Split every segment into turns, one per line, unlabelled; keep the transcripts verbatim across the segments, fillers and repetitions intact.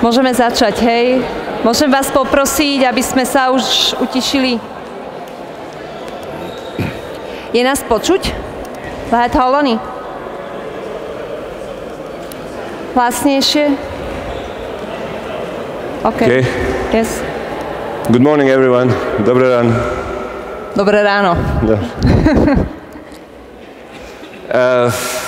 Môžeme začať, hej? Môžem vás poprosiť, aby sme sa už utišili. Je nás počuť? Lehet hallani? Hlasnejšie? OK.
Okay.
Yes.
Good morning, everyone. Dobré ráno.
Dobré ráno.
No. uh,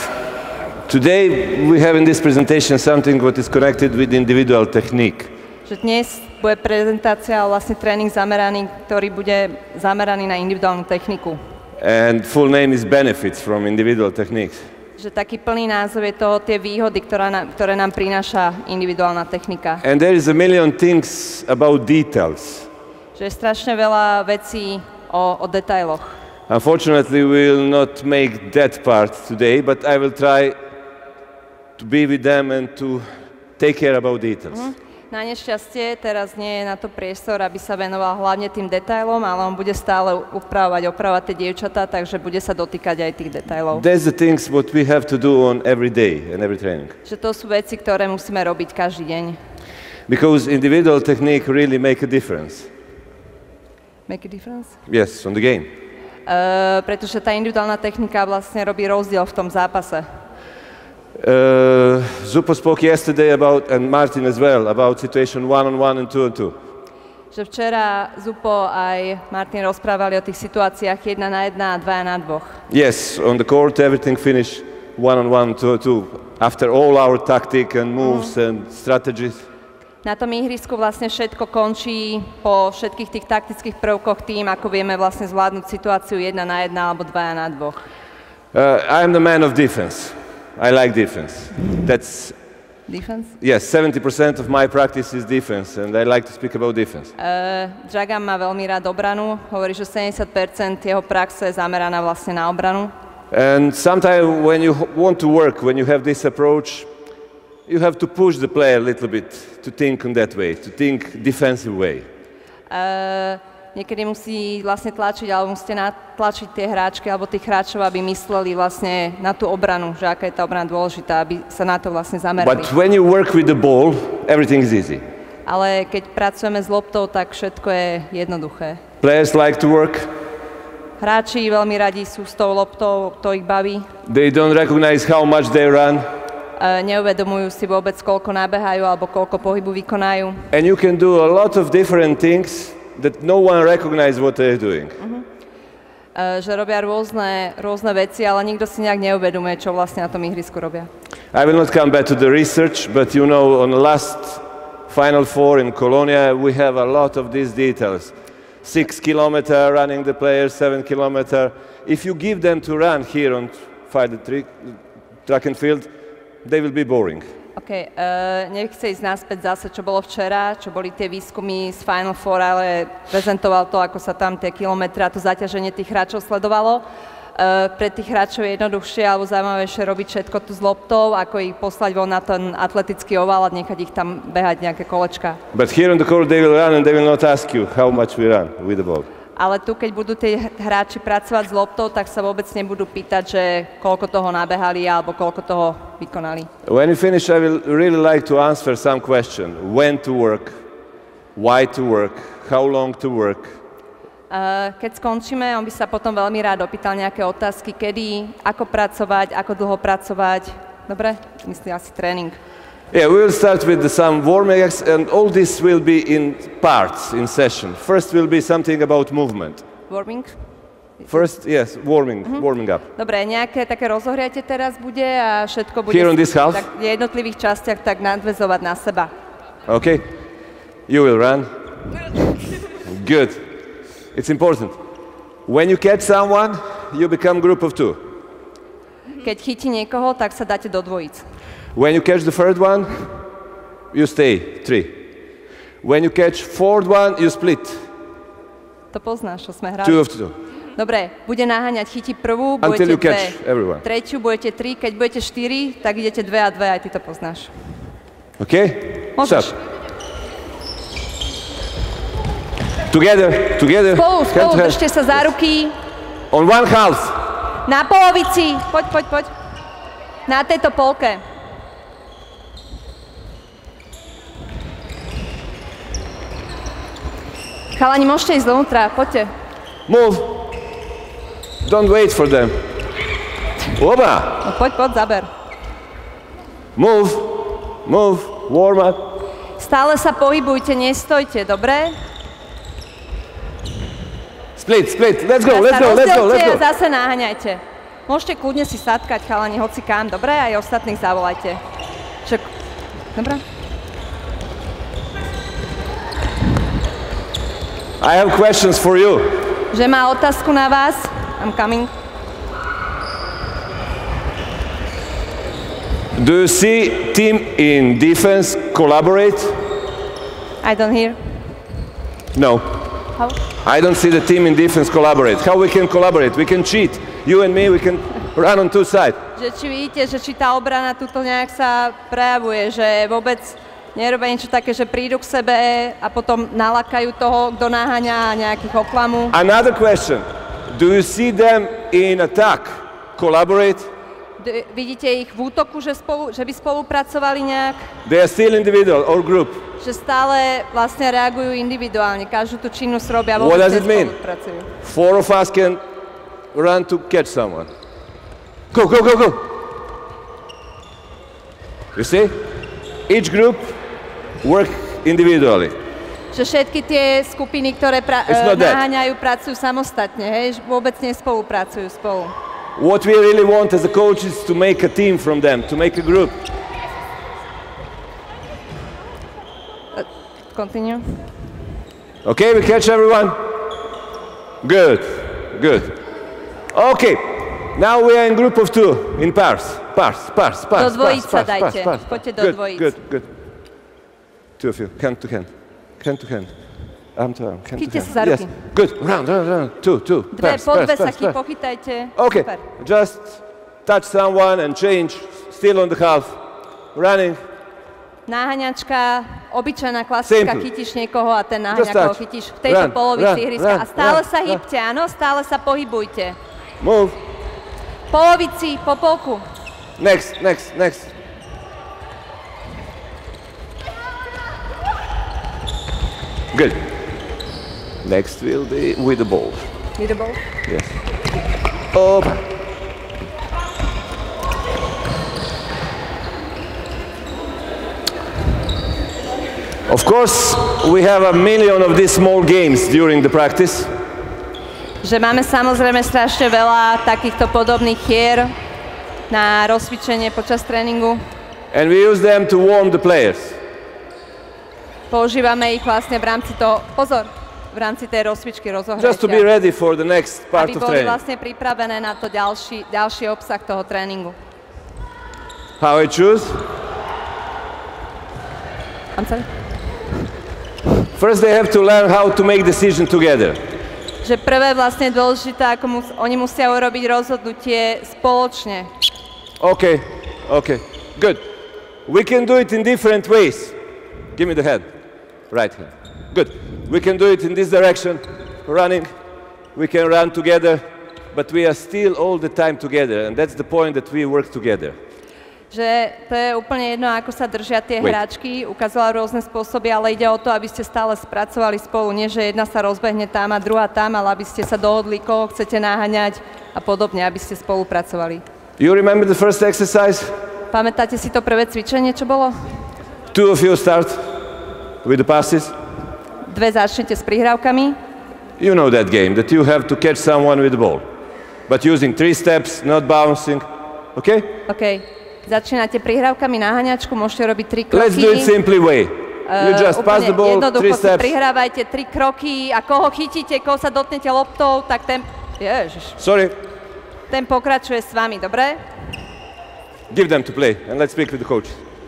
today we have in this presentation something what is connected with individual technique.
Že dnes bude prezentácia a vlastne tréning zameraný, ktorý bude zameraný na individuálnu techniku.
And full name is benefits from individual techniques.
Že taký plný názov je toho tie výhody, ktorá na, ktoré nám prináša individuálna technika.
And there is a million things about details.
Že je strašne veľa vecí o, o detailoch.
Unfortunately, we will not make that part today, but I will try to be with them and to take care about details.
Mm. Na nešťastie teraz nie je na to priestor, aby sa venoval hlavne tým detailom, ale on bude stále upravovať, opravovať tie dievčatá, takže bude sa dotýkať aj tých detailov.
That's the things what we have to do on every day and every training.
Že to sú veci, ktoré musíme robiť každý deň.
Because individual technique really make a difference.
Make a difference?
Yes, on the game.
Uh, pretože tá individuálna technika vlastne robí rozdiel v tom zápase.
Uh, Zupo spoke yesterday about, and Martin as well, about situation one on one and two on two.
Že včera Zupo aj Martin rozprávali o tých situáciách jedna na jedna a dvaja na dvoch.
Yes, on the court everything finished one on one, two on two. After all our tactic and moves mm. and strategies.
Na tom ihrisku vlastne všetko končí po všetkých tých taktických prvkoch tým, ako vieme vlastne zvládnuť situáciu jedna na jedna alebo dvaja na dvoch.
Uh, I am the man of defense. I like defense. That's
defense?
Yes, seventy percent of my practice is defense, and I like to speak about defense.
Uh, Dragan má veľmi rád obranu. Hovorí, že sedemdesiat percent jeho praxe je zameraná vlastne na obranu.
And sometimes when you want to work, when you have this approach, you have to push the player a little bit to think in that way, to think defensive way.
Uh, Niekedy musí vlastne tlačiť, alebo musíte natlačiť tie hráčky alebo tých hráčov, aby mysleli vlastne na tú obranu, že aká je tá obrana dôležitá, aby sa na to vlastne zamerali.
But when you work with the ball, everything is easy.
Ale keď pracujeme s loptou, tak všetko je jednoduché.
Players like to work.
Hráči veľmi radi sú s tou loptou, to ich baví.
They don't recognize how much they run.
Uh, neuvedomujú si vôbec, koľko nabehajú alebo koľko pohybu vykonajú.
And you can do a lot of different things that no one recognizes what they're doing.
Uh-huh. Uh, že robia rôzne, rôzne veci, ale nikto si nejak neuvedomuje, čo vlastne na tom ihrisku robia.
I will not come back to the research, but you know, on the last Final Four in Colonia, we have a lot of these details. Six kilometer running the players, seven kilometer. If you give them to run here on five the track and field, they will be boring.
OK, uh, nechce ísť naspäť zase, čo bolo včera, čo boli tie výskumy z Final Four, ale prezentoval to, ako sa tam tie kilometre a to zaťaženie tých hráčov sledovalo. Uh, pre tých hráčov je jednoduchšie alebo zaujímavejšie robiť všetko tu s loptou, ako ich poslať von na ten atletický oval a nechať ich tam behať nejaké kolečka.
But here on the court they will run and they will not ask you how much we run with the ball.
Ale tu, keď budú tí hráči pracovať s loptou, tak sa vôbec nebudú pýtať, že koľko toho nabehali alebo koľko toho vykonali.
When you finish, I will really like to answer some question. When to work, why to work, how long to work.
Uh, keď skončíme, on by sa potom veľmi rád opýtal nejaké otázky, kedy, ako pracovať, ako dlho pracovať. Dobre? Myslím asi tréning.
Yeah, we will start with the, some warming exercises, and all this will be in parts, in session. First will be something about movement.
Warming?
First, yes, warming, mm-hmm. warming up.
Dobre, nejaké také rozohriate teraz bude a všetko bude
Here on this half?
Tak v jednotlivých častiach tak nadväzovať na seba.
Okay, you will run. Good. It's important. When you catch someone, you become group of two.
Keď chytí niekoho, tak sa dáte do dvojíc.
When you catch the third one, you stay, three. When you catch fourth one, you split.
To poznáš, čo sme hrali.
Two of two.
Dobre, bude naháňať, chytí prvú,
Until
budete
dve,
tretiu, budete tri, keď budete štyri, tak idete dve a dve, aj ty to poznáš.
OK?
Môžeš.
Stop. Together, together.
Spolu, spolu, držte sa za ruky.
On one half.
Na polovici, poď, poď, poď. Na tejto polke. Chalani, môžete ísť dovnútra, poďte.
Move. Don't wait for them. Oba.
No poď, poď, zaber.
Move. Move. Warm up.
Stále sa pohybujte, nestojte, dobre?
Split, split. Let's go, let's go, let's go, let's go.
A zase naháňajte. Môžete kľudne si sadkať, chalani, hoci kam, dobre? Aj ostatných zavolajte. Však, dobre?
I have questions for you.
Že má otázku na vás. I'm coming.
Do you see team in defense collaborate?
I don't hear.
No.
How?
I don't see the team in defense collaborate. How we can collaborate? We can cheat. You and me, we can run on two sides.
Že či vidíte, že či tá obrana tuto nejak sa prejavuje, že vôbec nerobia niečo také, že prídu k sebe a potom nalakajú toho, kto naháňa a nejakých oklamú.
Another question. Do you see them in attack collaborate?
D- vidíte ich v útoku, že, spolu, že by spolupracovali nejak?
They are still individual or group.
Že stále vlastne reagujú individuálne, každú tú činnosť robia,
What
vôbec
does it mean?
nespolupracujú.
Four of us can run to catch someone. Go, go, go, go. You see? Each group work individually.
Že všetky tie skupiny, ktoré pra-
It's not that.
naháňajú, pracujú samostatne, hej? Vôbec nespolupracujú spolu.
What we really want as a coach is to make a team from them, to make a group.
Continue.
Okay, we catch everyone? Good, good. Okay, now we are in group of two, in pairs. Pairs, pairs, pairs,
Do dvojíc sa
pairs, pairs,
dajte.
pairs,
Poďte do
Good,
dvojíc.
good, good. Two of you, hand to hand, hand to hand. Arm to arm, hand
Chyťte
to
sa za
hand. Yes,
ruky.
good, round, round, round, two, two.
Dve,
Pairs,
po
pairs,
dve
pairs,
saky
pairs.
pochytajte.
Okay,
Super.
just touch someone and change, still on the half. Running,
Náhaňačka, obyčajná klasická,
Simple.
chytíš niekoho a ten
Just
náhaňa koho
touch.
chytíš v tejto
Run,
polovici
run,
ihriska.
run,
A stále
run,
sa
run.
hýbte, áno, stále sa pohybujte.
move.
Polovici, po polku.
Next, next, next. Good. Next will be with the ball.
With the ball.
Yes. Up. Of course, we have a million of these small games during the practice.
Že máme samozrejme strašne veľa takýchto podobných hier na rozcvičenie počas tréningu.
And we use them to warm the players.
Používame ich vlastne v rámci toho, pozor, v rámci tej rozcvičky
Just to be
rozohretia.
ready for the next part
Aby
of
boli
training.
vlastne pripravené na to ďalší, ďalší obsah toho tréningu.
How I choose?
I'm sorry?
First they have to learn how to make decision together.
Že prvé vlastne dôležité, ako mus, oni musia urobiť rozhodnutie spoločne.
Okay, okay, good. We can do it in different ways. Give me the hand, right hand. Good. We can do it in this direction, running. We can run together, but we are still all the time together, and that's the point that we work together.
Že to je úplne jedno, ako sa držia tie
Wait.
hráčky, ukazovala rôzne spôsoby, ale ide o to, aby ste stále spracovali spolu. Nie, že jedna sa rozbehne tam a druhá tam, ale aby ste sa dohodli, koho chcete naháňať a podobne, aby ste spolupracovali.
You remember the first exercise?
Pamätáte si to prvé cvičenie, čo bolo?
Two of you start with the passes.
Dve začnete s prihrávkami.
You know that game, that you have to catch someone with the ball, but using three steps, not bouncing. Okay?
OK. Začínate prihrávkami naháňačku, môžete robiť tri kroky.
Let's do it simply way. You
Uh,
just pass the ball,
jednoducho
three
si
steps.
prihrávajte tri kroky a koho chytíte, koho sa dotknete loptou, tak ten... Ježiš.
Sorry,
Ten pokračuje s vami, dobre?
give them to play, and let's speak with the coach.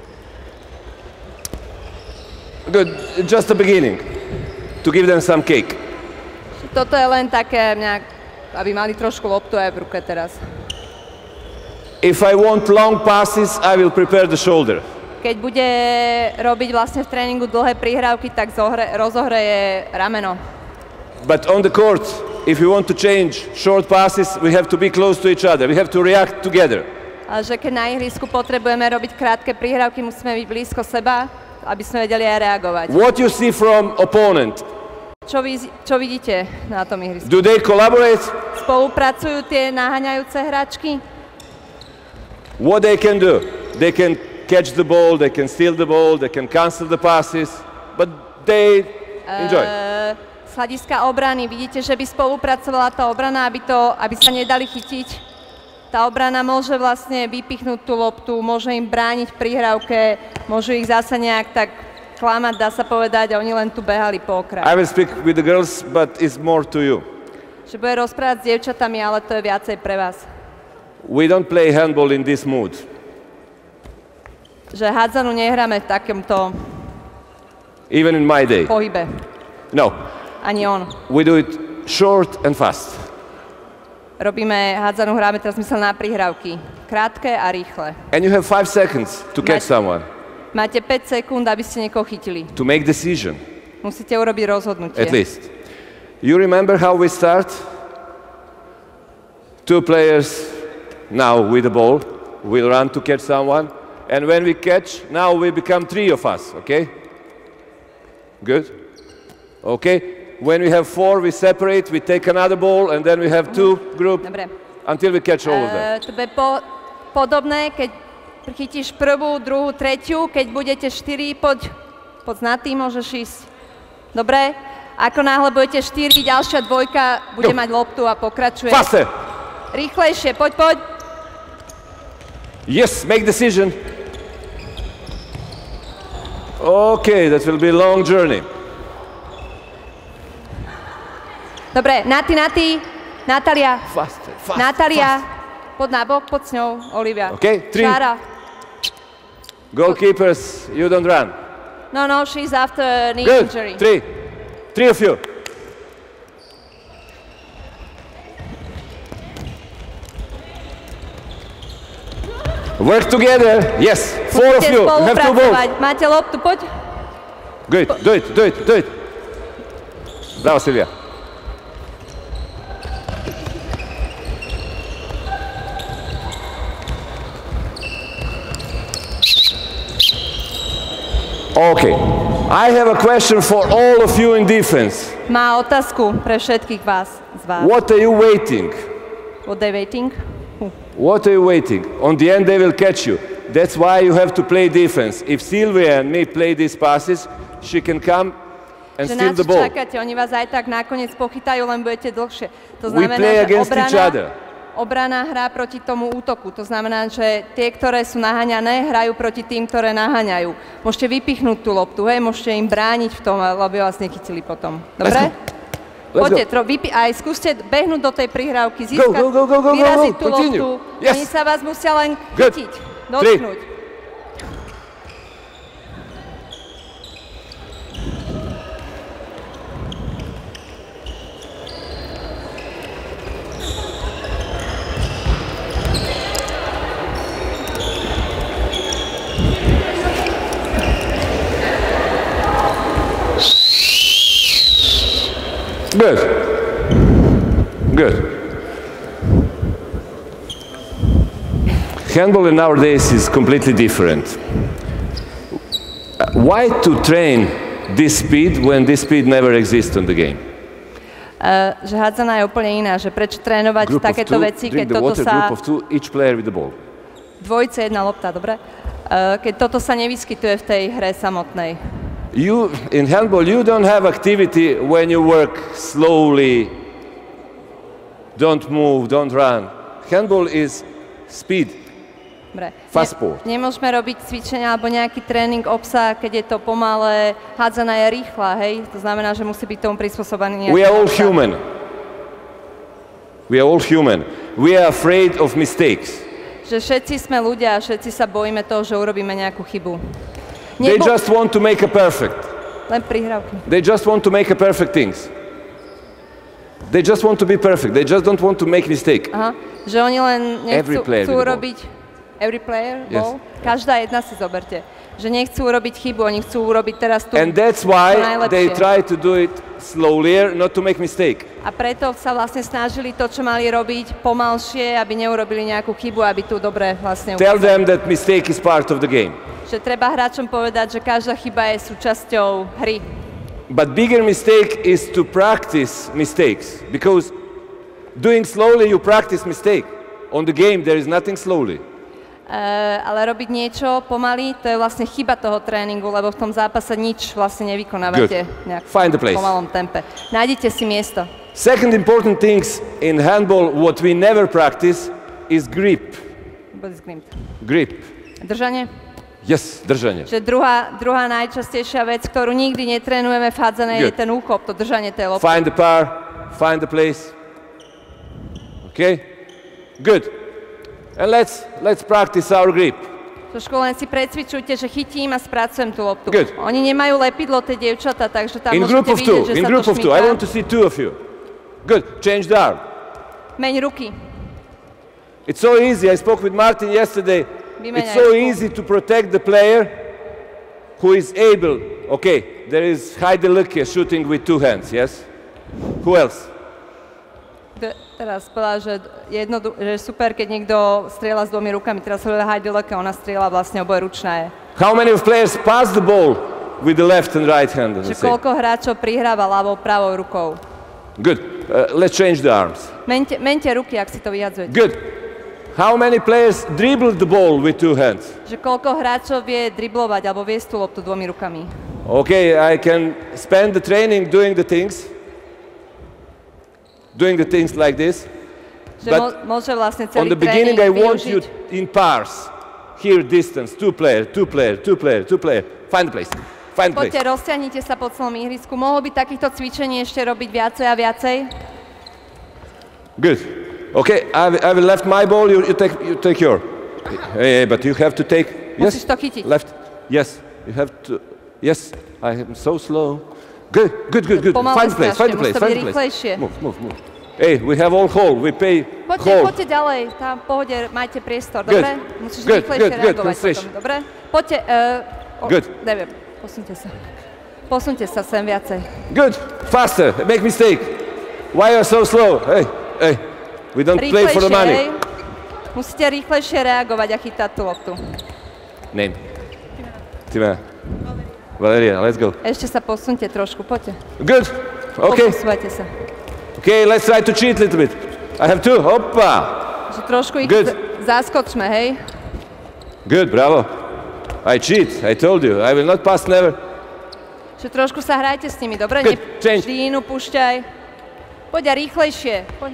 Good, just the beginning, to give them some cake.
Toto je len také nejak, aby mali trošku loptu aj v ruke teraz.
If I want long passes, I will prepare the shoulder.
Keď bude robiť vlastne v tréningu dlhé prihrávky, tak zohre, rozohreje rameno.
But on the court, if you want to change short passes, we have to be close to each other. We have to react together.
Ale že keď na ihrisku potrebujeme robiť krátke prihrávky, musíme byť blízko seba, aby sme vedeli aj reagovať.
What you see from opponent
Čo, vy, čo vidíte na tom ihrisku?
Do they collaborate?
Spolupracujú tie naháňajúce hráčky?
What they can do? They can catch the ball, they can steal the ball, they can cancel the passes, but they enjoy.
Uh, z hľadiska obrany vidíte, že by spolupracovala tá obrana, aby, to, aby sa nedali chytiť. Tá obrana môže vlastne vypichnúť tú loptu, môže im brániť v prihrávke, môžu ich zasa nejak tak klamať, dá sa povedať, a oni len tu behali po okraji.
I will speak with the girls, but it's more to you.
Že bude rozprávať s dievčatami, ale to je viacej pre vás.
We don't play handball in this mood.
Že hádzanú nehráme v takomto
Even in my day.
pohybe.
No.
Ani on.
We do it short and fast.
Robíme hádzanú, hráme teraz mysel na prihrávky. Krátke a rýchle.
And you have five seconds to catch someone.
Máte päť sekúnd, aby ste niekoho chytili.
To make decision.
Musíte urobiť rozhodnutie.
At least. You remember how we start? Two players now with the ball will run to catch someone. And when we catch, now we become three of us, okay? Good? Okay? When we have four, we separate, we take another ball, and then we have two groups until we catch all of them.
Uh, to bude po, podobné, keď chytíš prvú, druhú, tretiu, keď budete štyri, poď, poď na tým, môžeš ísť. Dobre? Ako náhle budete štyri, ďalšia dvojka bude
Go.
mať loptu a pokračuje.
Faster!
Rýchlejšie, poď, poď.
Yes, make decision. Okay, that will be a long journey.
Dobre, Nati, Nati, Natália.
Faster, faster,
Natália,
faster.
poď na bok, poď s ňou, Olivia.
Okay, three.
Šára.
Goalkeepers, you don't run.
No, no, she's after knee
Good.
injury.
Three. Three of you. Work together. Yes. Four of
Musíte
you. You have two balls.
spolupracovať. Máte loptu, poď.
Good. Do it. Do it. Do it. Bravo, Silvia. Okay. I have a question for all of you in defense.
Má otázku pre všetkých vás z vás.
What are you waiting?
What they waiting?
What are you waiting? On the end they will catch you. That's why you have to play defense. If Silvia and me play these passes, she can come and
Že
steal
na
the
čo
ball.
čakáte? Oni vás aj tak nakoniec pochytajú, len budete dlhšie. To
We
znamená,
play
že
against each
obrana,
other.
obrana hrá proti tomu útoku. To znamená, že tie, ktoré sú naháňané, hrajú proti tým, ktoré naháňajú. Môžete vypichnúť tú loptu, hej, môžete im brániť v tom, lebo vás nechytili potom. Dobre?
Let's
Poďte,
go.
tro, vypi- aj skúste behnúť do tej prihrávky, získať,
go, go, go, go, go,
vyraziť
go.
tú
Continue.
loptu.
Yes.
Oni sa vás musia len
Good.
chytiť, dotknúť.
Good. Good. Handball nowadays is completely different. Why to train this speed when this speed never exists in the game?
Uh, že hádzaná je úplne iná, že prečo trénovať
Group of
takéto
two,
veci, keď
drink the
toto
water,
sa...
group of two, each player with the ball.
Dvojice, jedna lopta, dobre? Uh, keď toto sa nevyskytuje v tej hre samotnej.
You, in handball, you don't have activity when you work slowly, don't move, don't run. Handball is speed,
Dobre.
fast sport.
Ne, nemôžeme robiť cvičenia alebo nejaký tréning obsa, keď je to pomalé, hádzaná je rýchla, hej? To znamená, že musí byť tomu prispôsobený nejaký
We are all
obsah.
human. We are all human. We are afraid of mistakes.
Že všetci sme ľudia a všetci sa bojíme toho, že urobíme nejakú chybu.
They
Nebo...
just want to make a perfect.
Len prihrávky.
They just want to make a perfect things. They just want to be perfect. They just don't want to make mistake.
Aha, že oni len
Every
nechcú
player
chcú
with the ball.
urobiť... Every player?
Yes.
Ball? Každá jedna si zoberte. Že nechcú urobiť chybu, oni chcú urobiť teraz tú
And that's why
najlepšie.
they try to do it slowly, not to make mistake.
A preto sa vlastne snažili to, čo mali robiť, pomalšie, aby neurobili nejakú chybu, aby tu dobre vlastne
Tell
ukázali.
them that mistake is part of the game.
Že treba hráčom povedať, že každá chyba je súčasťou hry.
but bigger mistake is to practice mistakes, because doing slowly you practice mistake. On the game there is nothing slowly.
Uh, ale robiť niečo pomaly, to je vlastne chyba toho tréningu, lebo v tom zápase nič vlastne nevykonávate nejak v pomalom tempe. Nájdite si miesto.
Second important things in handball, what we never practice, is grip. Grip.
Držanie?
Yes, držanie.
Čiže druhá, druhá najčastejšia vec, ktorú nikdy netrénujeme v hádzanej, je ten úchop, to držanie tej lopty.
Find the par, find the place. Okay? Good. And let's, let's practice our grip.
Trošku len si precvičujte, že chytím a spracujem tú loptu.
Good.
Oni nemajú lepidlo, tie dievčatá, takže tam
in
môžete vidieť,
two.
že
in
sa
group
to
of two. I want to see two of you. Good. Change the arm.
Meň ruky.
It's so easy. I spoke with Martin yesterday.
Vymeňaj
It's so
ruku.
easy to protect the player who is able. Okay, there is Heidi Lucke shooting with two hands, yes? Who else?
Teraz povedala, že, jednodu, že super, keď niekto strieľa s dvomi rukami. Teraz hovorila Heidi Lucke, ona strieľa vlastne oboje ručné.
How many of players pass the ball with the left and right hand?
Že koľko hráčov prihráva ľavou, pravou rukou?
Good. Uh, let's change the arms.
Mente, mente ruky, ak si to vyjadzujete.
Good. How many players dribble the ball with two hands?
Že koľko hráčov vie driblovať alebo viesť tú loptu dvomi rukami?
Okay, I can spend the training doing the things. Doing the things like this.
But môže vlastne celý
on the beginning I want you in pairs. Here distance, two player, two player, two player, two player. Find the place. Find the place.
Poďte, rozťahnite sa po celom ihrisku. Mohlo by takýchto cvičení ešte robiť viacej a viacej?
Good. Okay, I will, I will left my ball, you, you take you take your. Hey, hey, but you have to take. Yes.
Musíš to chytiť.
Left. Yes. You have to. Yes. I am so slow. Good, good, good, good. Find the place, find the place, find the place. Move, move, move. Hey, we have all hole, we pay
poďte,
hole.
Poďte ďalej, tam v pohode majte priestor,
good.
dobre? Musíš
good,
rýchlejšie
good, good,
reagovať potom, dobre? Poďte, uh, oh,
good.
Neviem, posunte sa. Posunte sa sem viacej.
Good, faster, make mistake. Why are you so slow? Hey, hey, we don't
rýchlejšie,
play for the money.
Hej. Musíte rýchlejšie reagovať a chytať tú loptu.
Name. Timea. Valeria, let's go.
Ešte sa posunte trošku, poďte.
Good, okay.
Posúvajte sa.
Okay, let's try to cheat a little bit. I have two, hoppa.
Že trošku ich
Good.
zaskočme, hej.
Good, bravo. I cheat, I told you. I will not pass never.
Že trošku sa hrajte s nimi, dobre?
Good, change.
Vždy inú púšťaj. Poď a rýchlejšie. Poď.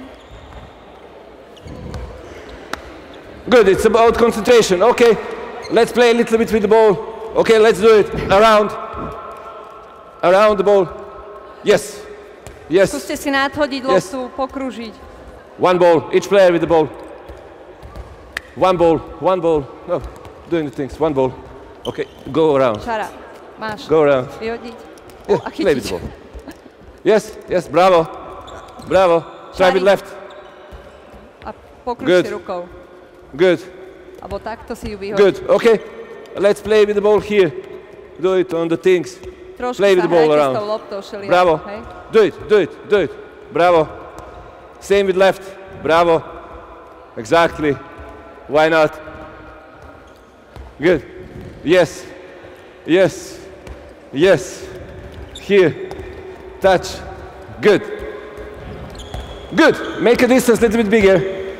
Good, it's about concentration. Okay, let's play a little bit with the ball. Okay, let's do it. Around. Around the ball. Yes. Yes.
Skúste si nadhodiť
yes.
loptu, pokrúžiť.
One ball, each player with the ball. One ball, one ball. No, doing the things. One ball. Okay, go around.
Šara, máš.
Go around.
Vyhodiť.
Yeah,
a
play with
chytiť.
the ball. Yes, yes, bravo. Bravo. Try
Šari.
with left.
A pokrúžte
Good.
rukou.
Good.
Alebo takto si ju vyhodiť.
Good, okay. Let's play with the ball here. Do it on the things.
Trošku
play with
sa
the ball
hrajte
around.
s tou loptou, šeliako,
Bravo.
hej?
Do it, do it, do it. Bravo. Same with left. Bravo. Exactly. Why not? Good. Yes. Yes. Yes. Here. Touch. Good. Good. Make a distance a little bit bigger.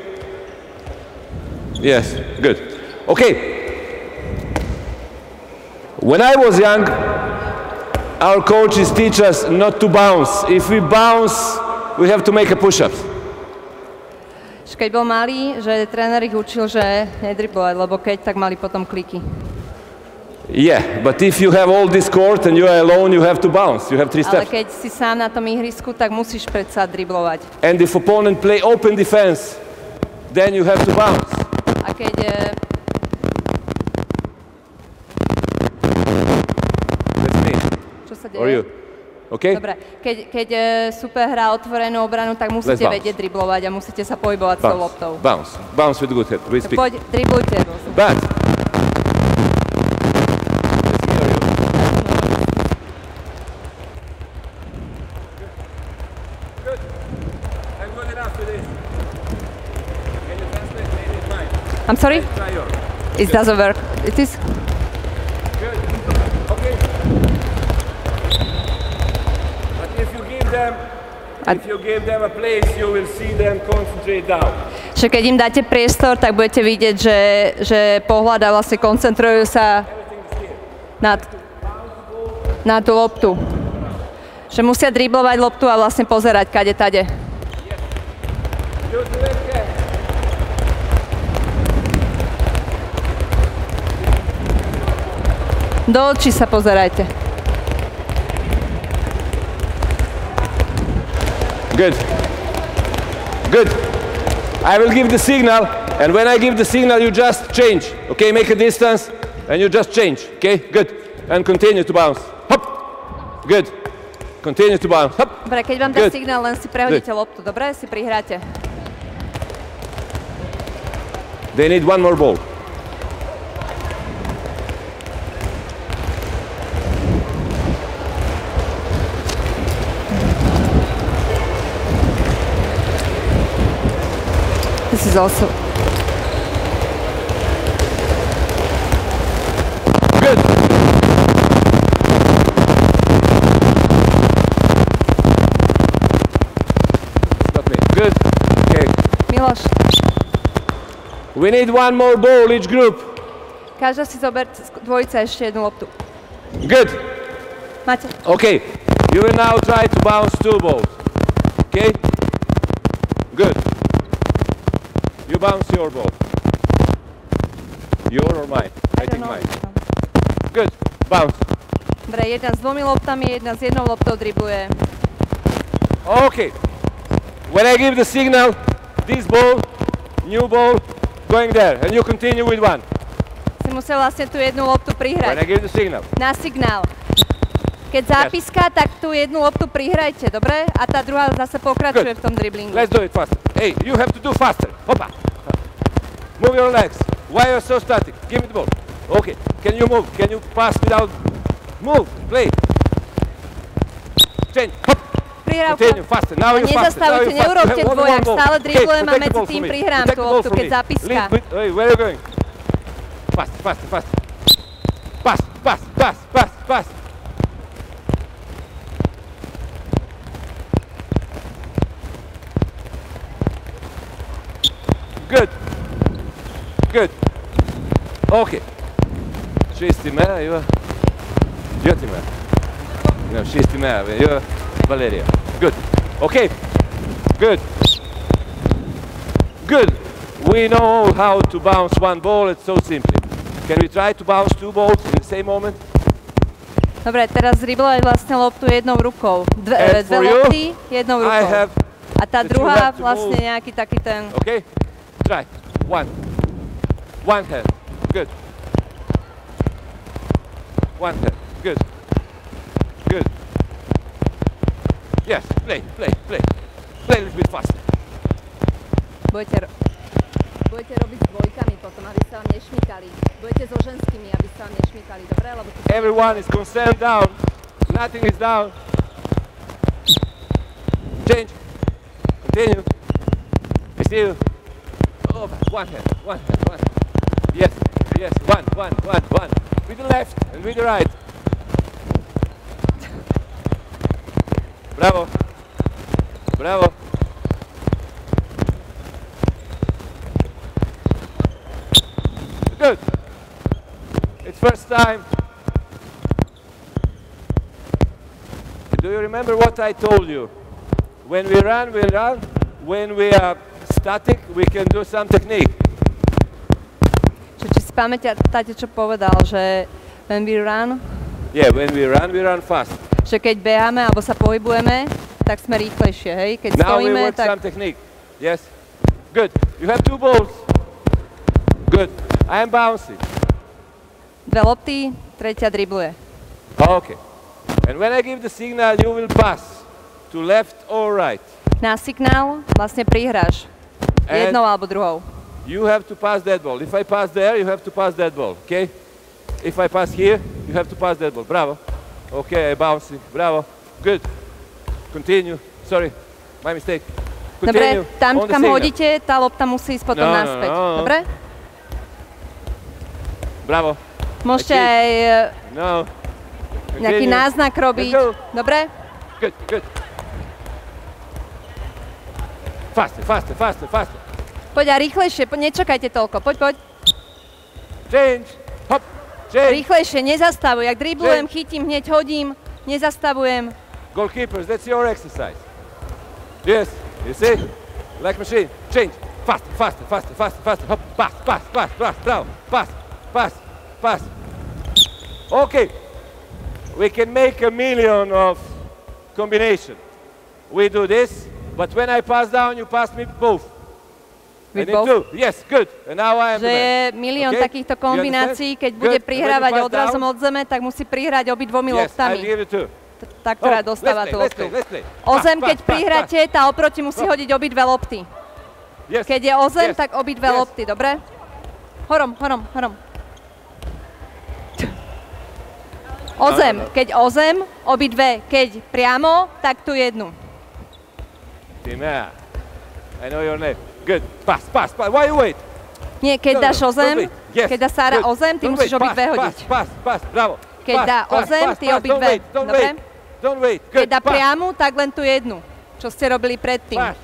Yes. Good. Okay. When I was young, our coaches teach us not to bounce. If we bounce, we have to make a push-up.
Keď bol malý, že tréner ich učil, že nedriblovať, lebo keď, tak mali potom kliky.
Yeah, but if you have all this court and you are alone, you have to bounce. You have three
Ale
steps.
keď si sám na tom ihrisku, tak musíš predsa driblovať.
And if opponent play open defense, then you have to bounce.
A keď e,
That's me.
čo sa
Or you.
deje?
Okay?
Dobre, keď, keď e, super hrá otvorenú obranu, tak musíte
Let's bounce.
vedieť driblovať a musíte sa pohybovať s tou
Bounce.
loptou.
Bounce. Bounce with a good head. We speak.
Poď, driblujte.
But. Good. I'm good enough for this. Can you translate maybe mine?
I'm sorry?
Try yours.
It doesn't work. It is?
Good. Okay. If you give them a place, you will see them concentrate down.
Že keď im dáte priestor, tak budete vidieť, že, že pohľada vlastne koncentrujú sa na, na tú loptu. Že musia driblovať loptu a vlastne pozerať kade tade. Do očí sa pozerajte.
Good. Good. I will give the signal, and when I give the signal, you just change. Okay, make a distance, and you just change. Okay, good. And continue to bounce. Hop. Good. Continue to bounce. Hop.
Dobre, keď vám dá signál, len si prehodíte loptu. Dobre, si prihráte.
They need one more ball.
This is also...
Good. Stop me. Good. Okay.
Miloš.
We need one more ball each group.
Každá si zober dvojica ešte jednu loptu.
Good.
Máte.
Okay. You will now try to bounce two balls. Okay? Good. You bounce your ball. Your or mine? I, I think mine. Good. Bounce.
Dobre, jedna s dvomi loptami, jedna s jednou loptou dribluje.
Okay. When I give the signal, this ball, new ball, going there, and you continue with one.
Si musel vlastne tú jednu loptu prihrať.
When I give the signal.
Na signál. Keď zápiska, yes. Tak tú jednu loptu prihrajte, dobre? A tá druhá zase pokračuje Good. V tom driblingu.
Let's do it faster. Hey, you have to do faster. Hopa. Move your legs. Why are you so static? Give me the ball. Okay. Can you move? Can you pass without... Move. Play. Change. Hop.
Prihrávka.
Continue faster. Now you faster.
Nezastavujte, neurobte dvojak. Stále driblujem a medzi tým prihrám tú loptu, keď zápiska.
Hey, where are you going? Fast, fast, fast. Pass, pass, pass, pass, pass. Good. Good. Okay. Šesti mea, io... Io ti mea. No, šesti mea, io... Valeria. Good. Okay. Good. Good. We know how to bounce one ball, it's so simple. Can we try to bounce two balls in the same moment?
Dobre, teraz driblovať vlastne loptu jednou rukou. Dve, dve lopty, jednou rukou. A tá druhá vlastne nejaký taký ten...
Okay. Try. One. One hand. Good. One hand. Good. Good. Yes. Play, play, play. Play a little bit faster.
Budete, ro budete robiť s dvojkami potom, aby sa vám nešmykali. Budete so ženskými, aby sa vám nešmykali. Dobre? Lebo to
everyone is concerned down. Nothing is down. Change. Continue. Still. Oh, one hand, one hand, one hand. Yes, yes, one, one, one, one. With the left and with the right. Bravo. Bravo. Good. It's first time. Do you remember what I told you? When we run, we run. When we are static, we can do some technique.
Čo, či si pamätáte, čo povedal, že when we run?
Yeah, when we run, we run fast.
Že keď beháme alebo sa pohybujeme, tak sme rýchlejšie, hej? Keď
now
stojíme,
we work
tak...
some technique. Yes. Good. You have two balls. Good. I am bouncing.
Dve lopty, tretia dribluje.
Okay. And when I give the signal, you will pass to left or right.
Na signál vlastne prihráš jednou alebo druhou.
You have to pass that ball. If I pass there, you have to pass that ball, okay? If I pass here, you have to pass that ball. Bravo. Okay, I bouncing. Bravo. Good. Continue. Sorry, my mistake. Continue.
Dobre, tam, kam hodíte, tá lopta musí ísť potom
no,
naspäť.
No, no.
Dobre?
Bravo.
Môžete aj
no.
nejaký náznak robiť. Dobre?
Good, good. faster, faster, faster, faster.
Poď a rýchlejšie, po, nečakajte toľko, poď, poď.
Change, hop, change.
Rýchlejšie, nezastavuj, ak driblujem, chytím, hneď hodím, nezastavujem.
Goalkeepers, that's your exercise. Yes, you see? Like machine, change, faster, faster, faster, faster, faster, hop, pass, pass, pass, pass, bravo, pass, pass, pass. Okay, we can make a million of combination. We do this, but when I pass down, you pass me both.
With
and in
both?
two, yes, good. And now I am
Že
the
je
man.
milión
Okay?
takýchto kombinácií, keď bude
Good.
prihrávať
When you pass
odrazom
down,
od zeme, tak musí prihrať obidvomi
yes, I'll
loptami.
give it two.
Tá, ktorá
Oh,
dostáva
let's
tú
play, let's
loptu.
play, let's play.
O zem,
Pass,
keď
pass,
prihráte, tá oproti musí hodiť obidve lopty.
Yes.
Keď je o zem,
Yes.
tak obidve
Yes.
lopty, dobre? Horom, horom, horom. O zem, keď o zem, obidve, keď priamo, tak tu jednu.
Tima, I know your name. Good. Pass, pass, pass. Why you wait?
Nie, keď
No, no,
dáš o
don't
zem,
wait. Yes.
keď dá Sára
Good.
o zem, ty
Don't
musíš
wait.
obidve
Pass,
hodiť.
Pass, pass, pass, bravo.
Keď
Pass,
dá o
pass,
zem,
pass,
ty
pass.
obidve.
Don't wait, don't
Dobre?
wait. Don't wait.
Keď
Good.
dá
Pass,
priamu, tak len tú jednu, čo ste robili predtým.
pass.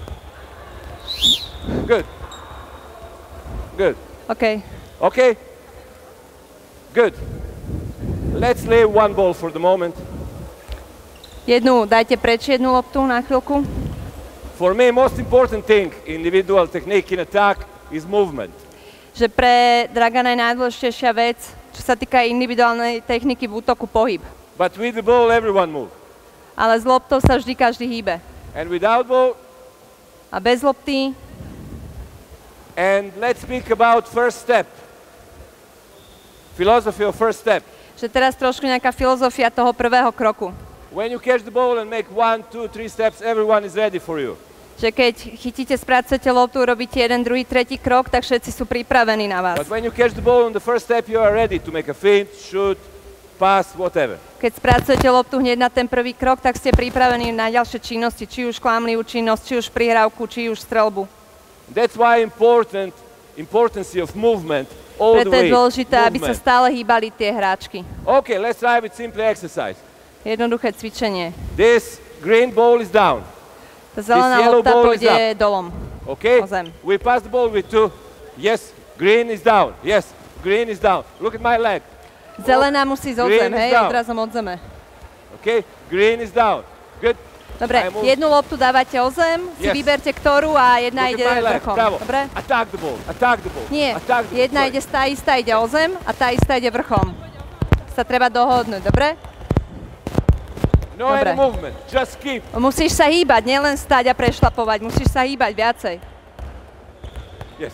Good. Good.
OK.
Okay? Good. Let's leave one ball for the moment.
Jednu, dajte preč jednu loptu na chvíľku.
For me, most important thing, individual technique in attack, is movement.
Že pre Dragana je najdôležitejšia vec, čo sa týka individuálnej techniky v útoku, pohyb.
But with the ball, everyone moves.
Ale s loptou sa vždy každý hýbe.
And without ball,
A bez lopty,
and let's speak about first step. Philosophy of first step.
že teraz trošku nejaká filozofia toho prvého kroku.
When you catch the ball and make one, two, three steps, everyone is ready for you.
Že keď chytíte, spracujete loptu, robíte jeden, druhý, tretí krok, tak všetci sú pripravení na vás.
But when you catch the ball on the first step, you are ready to make a feint, shoot, pass, whatever.
Keď spracujete loptu hneď na ten prvý krok, tak ste pripravení na ďalšie činnosti, či už klamlivú činnosť, či už prihrávku, či už strelbu.
That's why important, importance of movement all the
Preto je
way.
dôležité, aby sa
Movement.
stále hýbali tie hráčky.
Okay, let's try with simple exercise.
Jednoduché cvičenie.
This green ball is down.
Tá zelená
yellow
lopta
ball is
pôjde dolom.
Okay?
O zem.
We pass the ball with two. Yes, green is down. Yes, green is down. Look at my leg.
Zelená musí ísť od
Green
zem,
is
hej,
down.
odrazom od zeme.
Okay, green is down. Good.
Dobre,
I move.
jednu loptu dávate o zem, si
Yes.
vyberte ktorú a jedna
Look
ide
at my leg.
vrchom.
Bravo.
Dobre?
Attack the ball. Attack the ball.
Nie,
Attack the
jedna
ball.
ide, tá istá ide o zem a tá istá ide vrchom. Sa treba dohodnúť, dobre?
No
Dobre.
any movement. Just keep.
Musíš sa hýbať, nielen stáť a prešlapovať, musíš sa hýbať viacej.
Yes.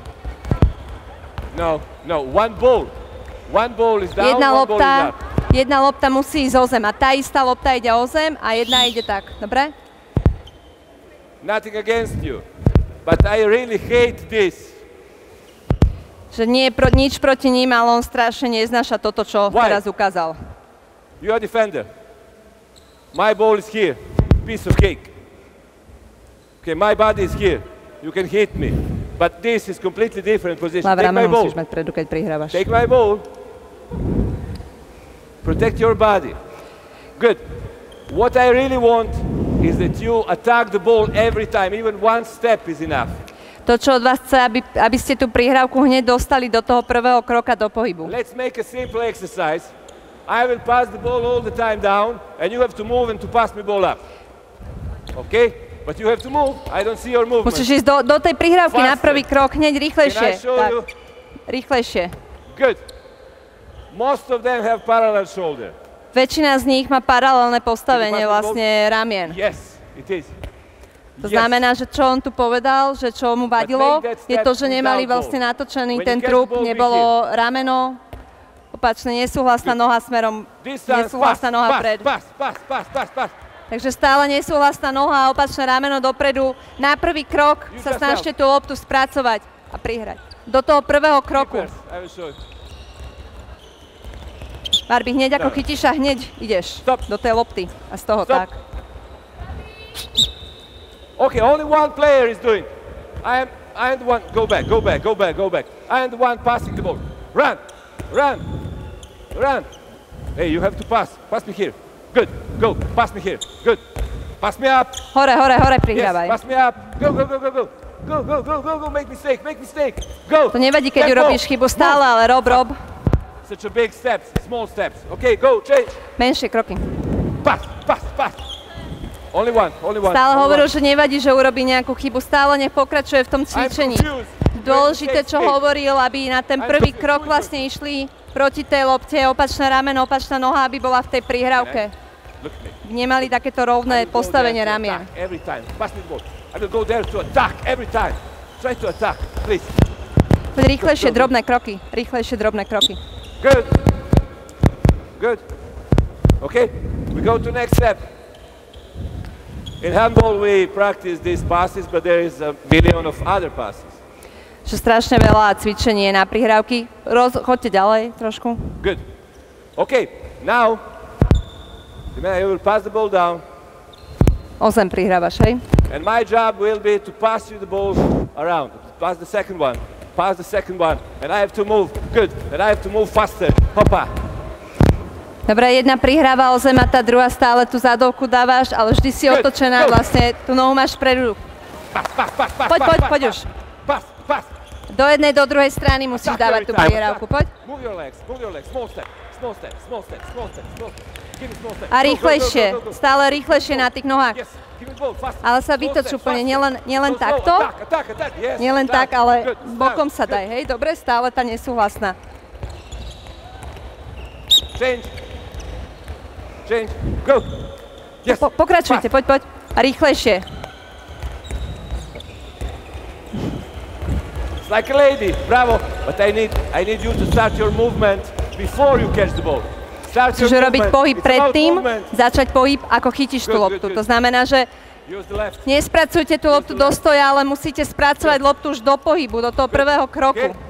No, no. One ball. One ball is down.
Jedna
one ball is
lopta,
up.
jedna lopta musí ísť o zem a tá istá lopta ide o zem a jedna ide tak, dobre?
Nothing against you, but I really hate this.
Že nie je pro, nič proti ním, ale on strašne neznáša toto, čo
Why?
teraz ukázal.
You are defender. My ball is here. Piece of cake. Okay, my body is here. You can hit me. But this is completely different position.
Hlavne
Take my
rameno
ball.
musíš mať predu, keď prihrávaš.
Take my ball. Protect your body. Good. What I really want is that you attack the ball every time. Even one step is enough.
To, čo od vás chce, aby, aby ste tú prihrávku hneď dostali do toho prvého kroka do pohybu.
Let's make a simple exercise. I will pass the ball all the time down, and you have to move and to pass me ball up. Okay? But you have to move. I don't see your movement.
Musíš ísť do, do tej prihrávky na
Faster.
prvý krok, hneď
Can
rýchlejšie.
I show
Tak,
you?
rýchlejšie.
Good. Most of them have parallel shoulder.
Väčšina z nich má paralelné postavenie
Can you pass me
vlastne ramien.
Yes, it is.
To
Yes.
znamená, že čo on tu povedal, že čo mu vadilo,
make that
je to,
step
že nemali
without
vlastne
ball.
natočený
When
ten
you catch
trup,
the ball, be
nebolo rameno, opačne, nesúhlasná noha smerom,
Distance, pass,
nesúhlasná noha
pass,
pred.
pass, pass, pass, pass, pass.
Takže stále nesúhlasná noha a opačné rameno dopredu. Na prvý krok
You
sa
just
snažte tú loptu spracovať a prihrať. Do toho prvého kroku.
Keepers, I will show you.
Barbie, hneď ako
Dobre.
chytíš a hneď ideš
Stop.
do tej lopty a z toho
Stop.
tak.
Okay, only one player is doing. I am, I am the one. Go back, go back, go back, go back. I am the one passing the ball. Run, run, run. Hey, you have to pass. Pass me here. Good. Go. Pass me here. Good. Pass me up.
Hore, hore, hore
Yes,
prihrávaj.
pass me up. Go, go, go, go, go. Go, go, go, go, go. Make mistake, make mistake. Go.
To nevadí, keď
Tempo.
urobíš chybu stále, ale rob, rob.
Such a big steps, small steps. Okay, go, change.
Menšie kroky.
Pass, pass, pass. Only one, only one.
Stále
only
hovoril,
one.
že nevadí, že urobí nejakú chybu. Stále nech pokračuje v tom
I'm
cvičení.
confused.
Dôležité, čo
Hey,
hovoril, aby na ten
I'm
prvý
confused.
krok vlastne išli proti tej lopte, opačné rameno, opačná noha, aby bola v tej prihrávke.
Look at me.
Nemali takéto rovné
I will go
postavenie
there to
ramien.
attack every time. Pass me the ball. I will go there to attack every time. Try to attack, please.
Poď rýchlejšie, drobné kroky. Rýchlejšie, drobné kroky.
Good. Good. Okay, we go to next step. In handball we practice these passes, but there is a million of other passes.
Že strašne veľa cvičení je na prihrávky. Roz, choďte ďalej trošku.
Good. Okay, now, you will pass the ball down,
O zem prihrávaš, hej?
and my job will be to pass you the ball around. Pass the second one, pass the second one, and I have to move. Good, and I have to move faster. Hoppa.
Dobre, jedna prihráva o zem a tá druhá stále tú zadovku dávaš, ale vždy si
Good,
otočená,
good.
vlastne tú nohu máš predu.
Pass, pass, pass, pass,
Poď,
pass,
poď,
pass,
poď
pass.
už.
Pass, pass.
Do jednej, do druhej strany musíš
Attack
dávať
every
tú
time.
prihrávku, poď.
Move your legs, move your legs. Small step, small step, small step, small step, small step. Give me small step.
A
Go, go, go,
rýchlejšie,
go, go, go.
stále rýchlejšie na tých nohách.
Yes, give me the ball, faster.
Ale sa
Small
vytoč
step,
úplne,
faster.
nielen, nielen
Slow, slow.
takto,
Attack, attack, attack. Yes,
nielen
down.
tak, ale
Good,
bokom
down.
sa daj, hej? Dobre, stále tá nesúhlasná.
Change. Change. Go. Yes.
Po, pokračujte, poď, poď. A rýchlejšie.
It's like a lady. Bravo. But I need, I need you to start your movement before you catch the ball. Start your
Čiže robiť
movement.
pohyb
It's about
predtým,
movement.
začať pohyb, ako chytíš tú
Good,
loptu.
good, good.
To znamená, že
Use the left.
nespracujte tú loptu do stoja, ale musíte spracovať loptu už do pohybu, do toho prvého kroku.
Okay.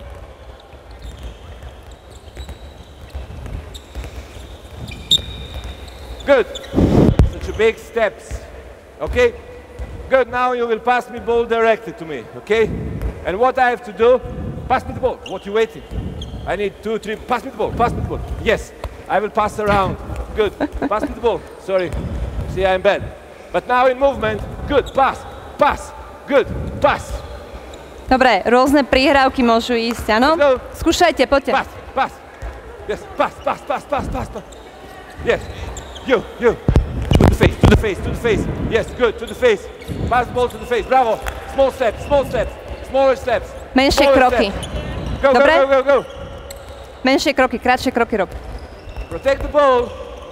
Good. Such a big steps. Okay? Good. Now you will pass me ball directly to me. Okay? And what I have to do, pass me the ball. What you waiting? I need two, three. Pass me the ball. Pass me the ball. Yes. I will pass around. Good. Pass me the ball. Sorry. See, I'm bad. But now in movement. Good. Pass. Pass. Good. Pass.
Dobre, rôzne prihrávky môžu ísť, áno?
Go.
Skúšajte, poďte.
Pass. Pass. Yes. Pass. Pass. Pass. Pass. Pass. Pass. Yes. You. You. To the face. To the face. To the face. Yes. Good. To the face. Pass the ball to the face. Bravo. Small steps. Small steps. Smaller steps.
Menšie
Smaller
kroky.
steps. Go,
Dobre?
go, go, go, go.
Menšie kroky, kratšie kroky rob.
Protect the ball.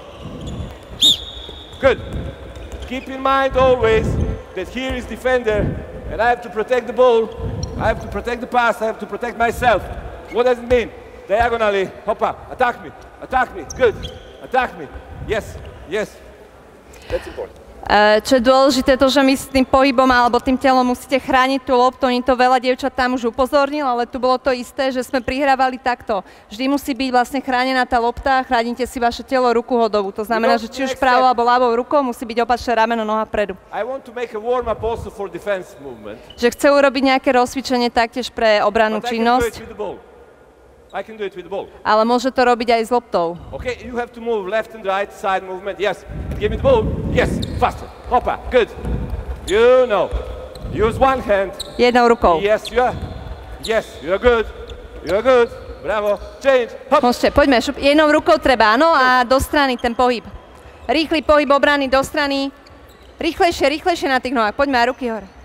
Good. Keep in mind always that here is defender and I have to protect the ball. I have to protect the pass. I have to protect myself. What does it mean? Diagonally. Hoppa. Attack me. Attack me. Good. Attack me. Yes. Yes. That's important.
Uh, čo je dôležité, to, že my s tým pohybom alebo tým telom musíte chrániť tú loptu. Oni to veľa dievčat tam už upozornil, ale tu bolo to isté, že sme prihrávali takto. Vždy musí byť vlastne chránená tá lopta, chránite si vaše telo ruku hodovú. To znamená, že či už pravou alebo ľavou rukou musí byť opačné rameno, noha predu.
I want to make a warm up also for defense movement.
Že chce urobiť nejaké rozcvičenie taktiež pre obrannú
But I can do it
činnosť,
with the ball. I can do it with the ball.
ale môže to robiť aj s loptou.
Okay, you have to move left and right side movement. Yes. Give me the ball. Yes. Faster. Hoppa. Good. You know. Use one hand.
Jednou rukou.
Yes, you are. Yes, you are good. You are good. Bravo. Change. Hop.
Môžete, poďme, šup. Jednou rukou treba, áno, a do strany ten pohyb. Rýchly pohyb obrany do strany. Rýchlejšie, rýchlejšie na tých nohách. Poďme a ruky hore.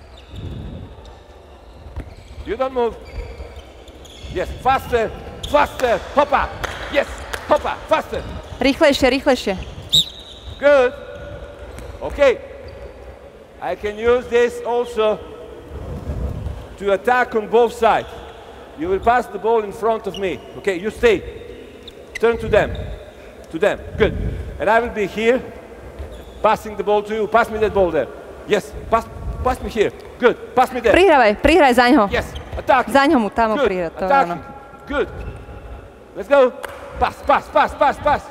You don't move. Yes. Faster. Faster. Hoppa. Yes. Hoppa. Faster.
Rýchlejšie, rýchlejšie.
Good. Okay. I can use this also to attack on both sides. You will pass the ball in front of me. Okay, you stay. Turn to them. To them. Good. And I will be here, passing the ball to you. Pass me that ball there. Yes. Pass, pass me here. Good. Pass me there.
Prihrávaj, prihraj zaňho.
Yes. Attack.
Zaňho mu tam
Good.
prihrať. To
Attack.
áno.
Good. Let's go. Pass, pass, pass, pass, pass.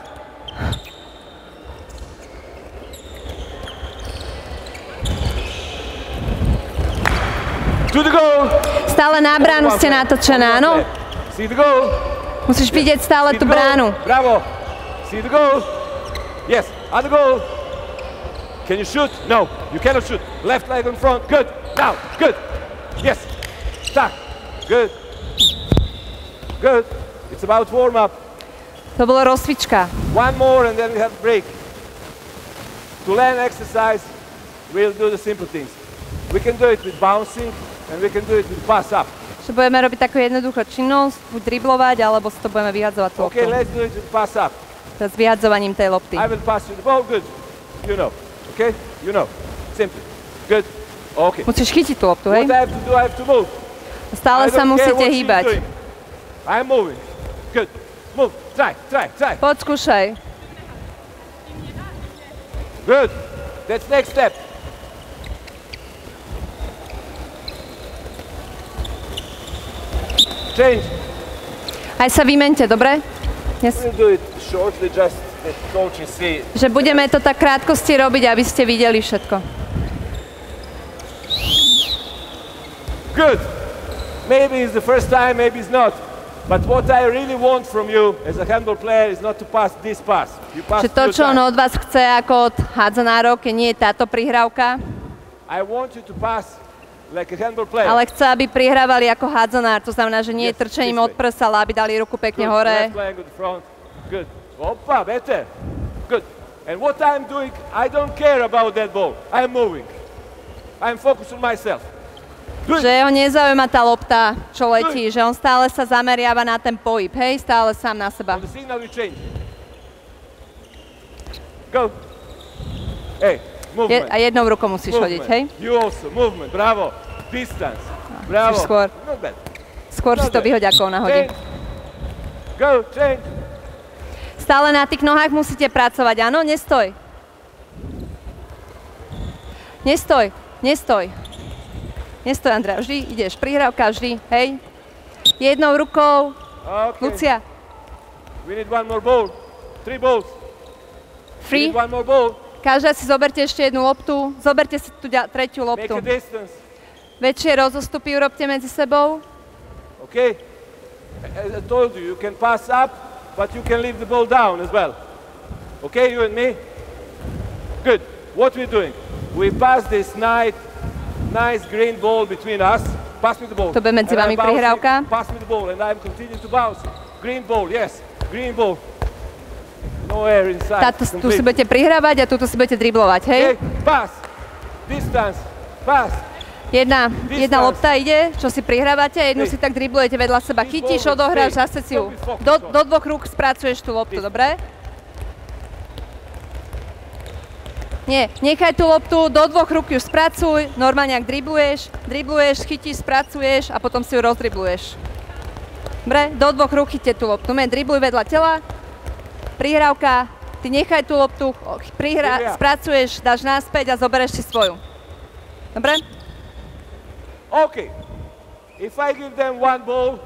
To the goal.
Stále na bránu ste natočená, áno?
See the goal.
Musíš vidieť stále
See
tú
the goal.
bránu.
Bravo. See the goal. Yes, at the goal. Can you shoot? No, you cannot shoot. Left leg in front. Good. Now. Good. Yes. Start. Good. Good. It's about warm up.
To bola rozcvička.
One more and then we have break. To learn exercise, we'll do the simple things. We can do it with bouncing and we can do it with pass up.
Že budeme robiť takú jednoduchú činnosť, buď driblovať, alebo si to budeme vyhadzovať tú loptu.
Okay, let's do it with pass up.
S vyhadzovaním tej lopty.
I will pass you the ball. Good. You know. Okay? You know. Simple. Good. Okay.
Musíš chytiť tú loptu, hej?
What I have to do, I have to move.
Stále sa musíte hýbať.
I'm moving. Good. Move. Try, try, try.
Poď, skúšaj.
Good. That's next step. Change.
Aj sa vymente, dobre? Yes.
We'll do it shortly, just that coaches see.
Že budeme to tak krátkosti robiť, aby ste videli všetko.
Good. Maybe it's the first time, maybe it's not. But what I really want from you as a handball player is not to pass this pass. You pass
Že to, čo on od vás chce ako od hádzanárov, keď nie je táto prihrávka,
I want you to pass like a handball player.
ale chce, aby prihrávali ako hádzanár. To znamená, že nie je trčením od prsa, ale aby dali ruku pekne
Good.
hore.
Left leg at the front. Good. Opa, better. Good. And what I'm doing, I don't care about that ball. I'm moving. I'm focused on myself. Good.
Že ho nezaujíma tá lopta, čo letí, že on stále sa zameriava na ten pohyb, hej, stále sám na seba.
On the signal we change. Go. Hey, movement.
Je, a jednou rukou musíš
movement.
chodiť, hej?
You also, movement, bravo. Distance, bravo.
Skôr,
Not bad.
skôr si to vyhoď, ako on nahodí.
Change. Go, change.
Stále na tých nohách musíte pracovať, áno? Nestoj. Nestoj, nestoj. Nestoj, Andrea, vždy ideš, prihrávka, vždy, hej? Jednou rukou.
Okay.
Lucia.
We need one more ball. Three balls.
Free.
We need one more ball.
Každá si zoberte ešte jednu loptu. Zoberte si tú tretiu
Make
loptu.
a distance.
Väčšie rozostupy urobte medzi sebou.
Okay? As I told you, you can pass up, but you can leave the ball down as well. Okay, you and me? Good. What we're doing? We pass this nice, nice green ball between us. Pass me the ball.
To bude medzi
And
vami
I'm bouncing.
prihrávka.
Pass me the ball and I'm continuing to bounce. Green ball, yes. Green ball. No air inside.
Táto, tu si budete prihrávať a túto si budete driblovať, hej?
Okay, pass. Distance. Pass.
Jedna, jedna lopta ide, čo si prihrávate, jednu si tak driblujete vedľa seba. Chytíš, odohráš, zase si ju. Do, do dvoch rúk spracuješ tú loptu, dobre? Nie, nechaj tú loptu, do dvoch rúk ju spracuj, normálne ak dribluješ, dribluješ, chytíš, spracuješ a potom si ju rozdribluješ. Dobre, do dvoch rúk chyťte tú loptu. Men, dribluj vedľa tela, prihrávka, ty nechaj tú loptu, prihrá, spracuješ, dáš naspäť a zoberieš si svoju. Dobre?
Okay, if I give them one ball,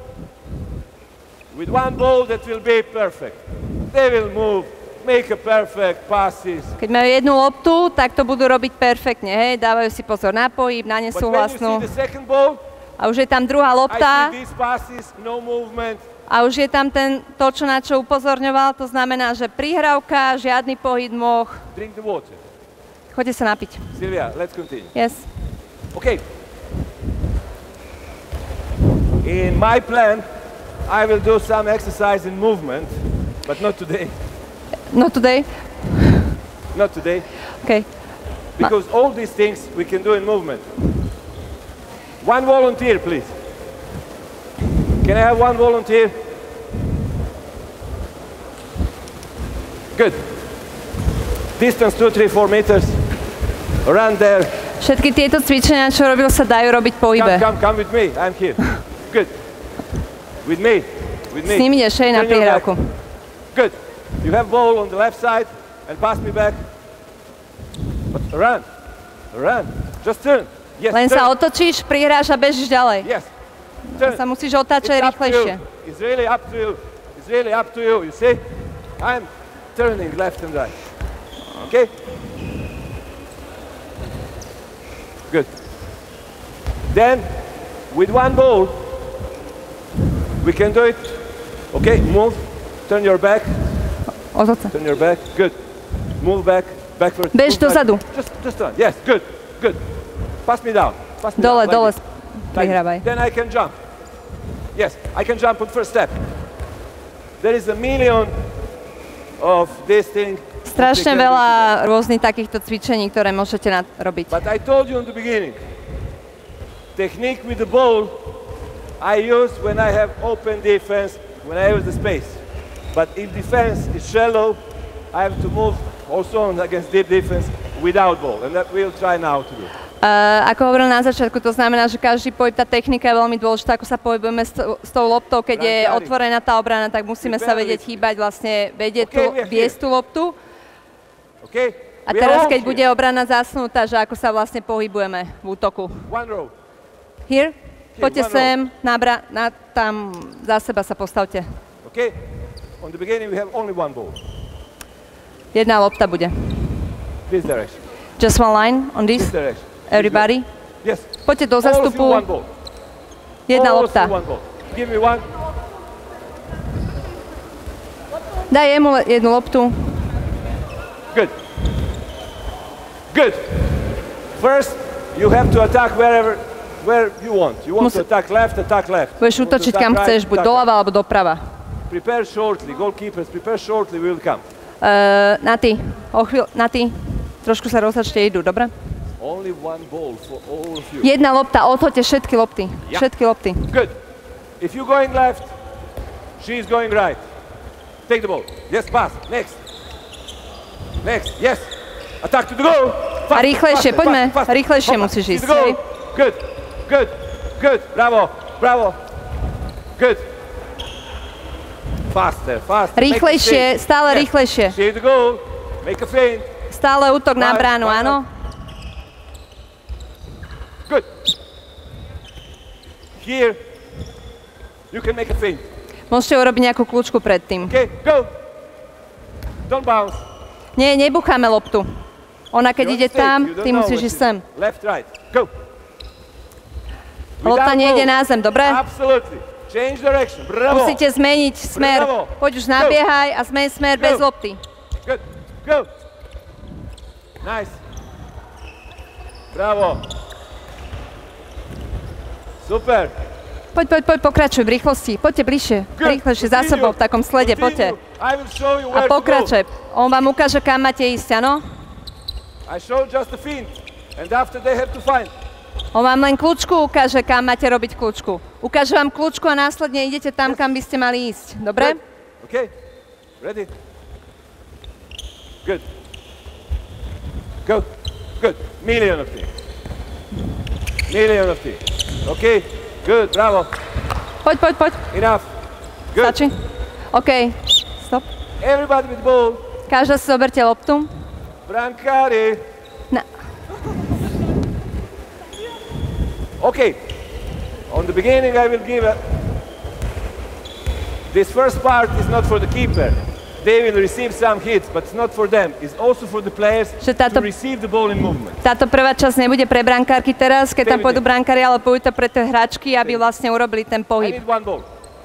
with one ball that will be perfect. They will move, make a perfect passes.
Keď majú jednu loptu, tak to budú robiť perfektne, hej, dávajú si pozor na pohyb, na nesúhlasnú.
But when you see the second ball,
a už je tam druhá lopta.
I see these passes, no movement.
A už je tam ten, to, čo na čo upozorňoval, to znamená, že prihrávka, žiadny pohyb moh.
Drink the water.
Choďte sa napiť.
Silvia, let's continue.
Yes.
Okay. In my plan, I will do some exercise in movement, but not today.
Not today?
Not today.
Okay.
Because all these things we can do in movement. One volunteer, please. Can I have one volunteer? Good. Distance two, three, four meters. Run there.
Všetky tieto cvičenia, čo robil, sa dajú robiť po ibe.
Come, come, come with me. I'm here. Good. With me. With me.
S ním ideš, hej, na prihrávku.
Good. You have ball on the left side and pass me back. But run. Run. Just turn. Yes,
Len
turn.
sa otočíš, prihráš a bežíš ďalej.
Yes. Turn.
Sa musíš otáčať
It's up to
rýchlejšie.
you. It's really up to you. It's really up to you. You see? I'm turning left and right. Okay? Good. Then, with one ball, we can do it. Okay, move. Turn your back.
Otoč sa.
Turn your back. Good. Move back. Backward.
Bež dozadu.
Just, just turn. Yes, good, good. Pass me down. Pass me
Dole,
down.
dole
Like this.
prihrávaj.
Then I can jump. Yes, I can jump on first step. There is a million of this thing.
Strašne veľa rôznych takýchto cvičení, ktoré môžete robiť.
But I told you in the beginning, technique with the ball I use when I have open defense, when I use the space. But if defense is shallow, I have to move also on against deep defense without ball, and that we'll try now to do.
Uh, ako hovoril na začiatku, to znamená, že každý pohyb, tá technika je veľmi dôležitá, ako sa pohybujeme s, s tou loptou, keď je otvorená tá obrana, tak musíme sa vedieť hýbať, vlastne vedieť tú, viesť tú loptu. A teraz, keď bude obrana zasnutá, že ako sa vlastne pohybujeme v útoku. Here? Poďte sem, na, bra- na tam za seba sa postavte. Jedna lopta bude. Just one line on this? Everybody?
Yes.
Poďte do zastupu. Jedna lopta.
Give me one.
Daj jemu jednu loptu.
Good. Good. First, you have to attack wherever, where you want. You want
Mus-
to attack left, attack left.
Budeš útočiť kam chceš, buď doľava alebo doprava.
Prepare shortly, goalkeepers, prepare shortly, we will come.
Uh, na ty, o chvíľ, na ty. Trošku sa rozhačte, idú, dobre?
Only one ball for all of you.
Jedna lopta, odhoďte všetky lopty.
Yeah.
Všetky lopty.
Good. If you're going left, she's going right. Take the ball. Yes, pass. Next. Next. Yes. Attack to the goal.
Fast, a rýchlejšie, faster, poďme. Fast, fast. Rýchlejšie Hoppa. Musíš ísť.
Good. Good. Good. Bravo. Bravo. Good. Faster, faster.
Rýchlejšie, stále yes. Rýchlejšie.
See the goal. Make a feint.
Stále útok na bránu, áno.
Good. Here, you can make a feint.
Môžete urobiť nejakú kľúčku predtým.
Okay, go. Don't bounce.
Nie, nebucháme loptu. Ona keď ide tam, ty musíš ísť sem.
Left, right, go.
Lopta nejde na zem, dobre?
Absolutely. Change direction. Bravo.
Musíte zmeniť smer.
Bravo.
Poď už nabiehaj a zmeň smer bez lopty.
Good. Go. Nice. Bravo. Super.
Poď, poď, poď, pokračuj v rýchlosti. Poďte bližšie, rýchlejšie za sebou, v takom slede, poďte. A pokračuj. On vám ukáže, kam máte ísť, áno? On vám len kľúčku ukáže, kam máte robiť kľúčku. Ukáže vám kľúčku a následne idete tam, kam by ste mali ísť. Dobre?
OK. Ready? Good. Go. Good. Million of things. Million of things. OK. Good, bravo.
Poď, poď, poď.
Enough. Good.
Stačí? OK. Stop.
Everybody with ball.
Každá si zoberte loptu.
Brancare.
Na.
OK. On the beginning I will give a... This first part is not for the keeper. They will receive some hits, but it's not for them. It's also for the players
táto,
to receive the ball in movement.
Táto prvá časť nebude pre brankárky teraz, keď tam pôjdu brankári, ale pôjdu to pre tie hráčky, aby vlastne urobili ten pohyb.
I need one ball.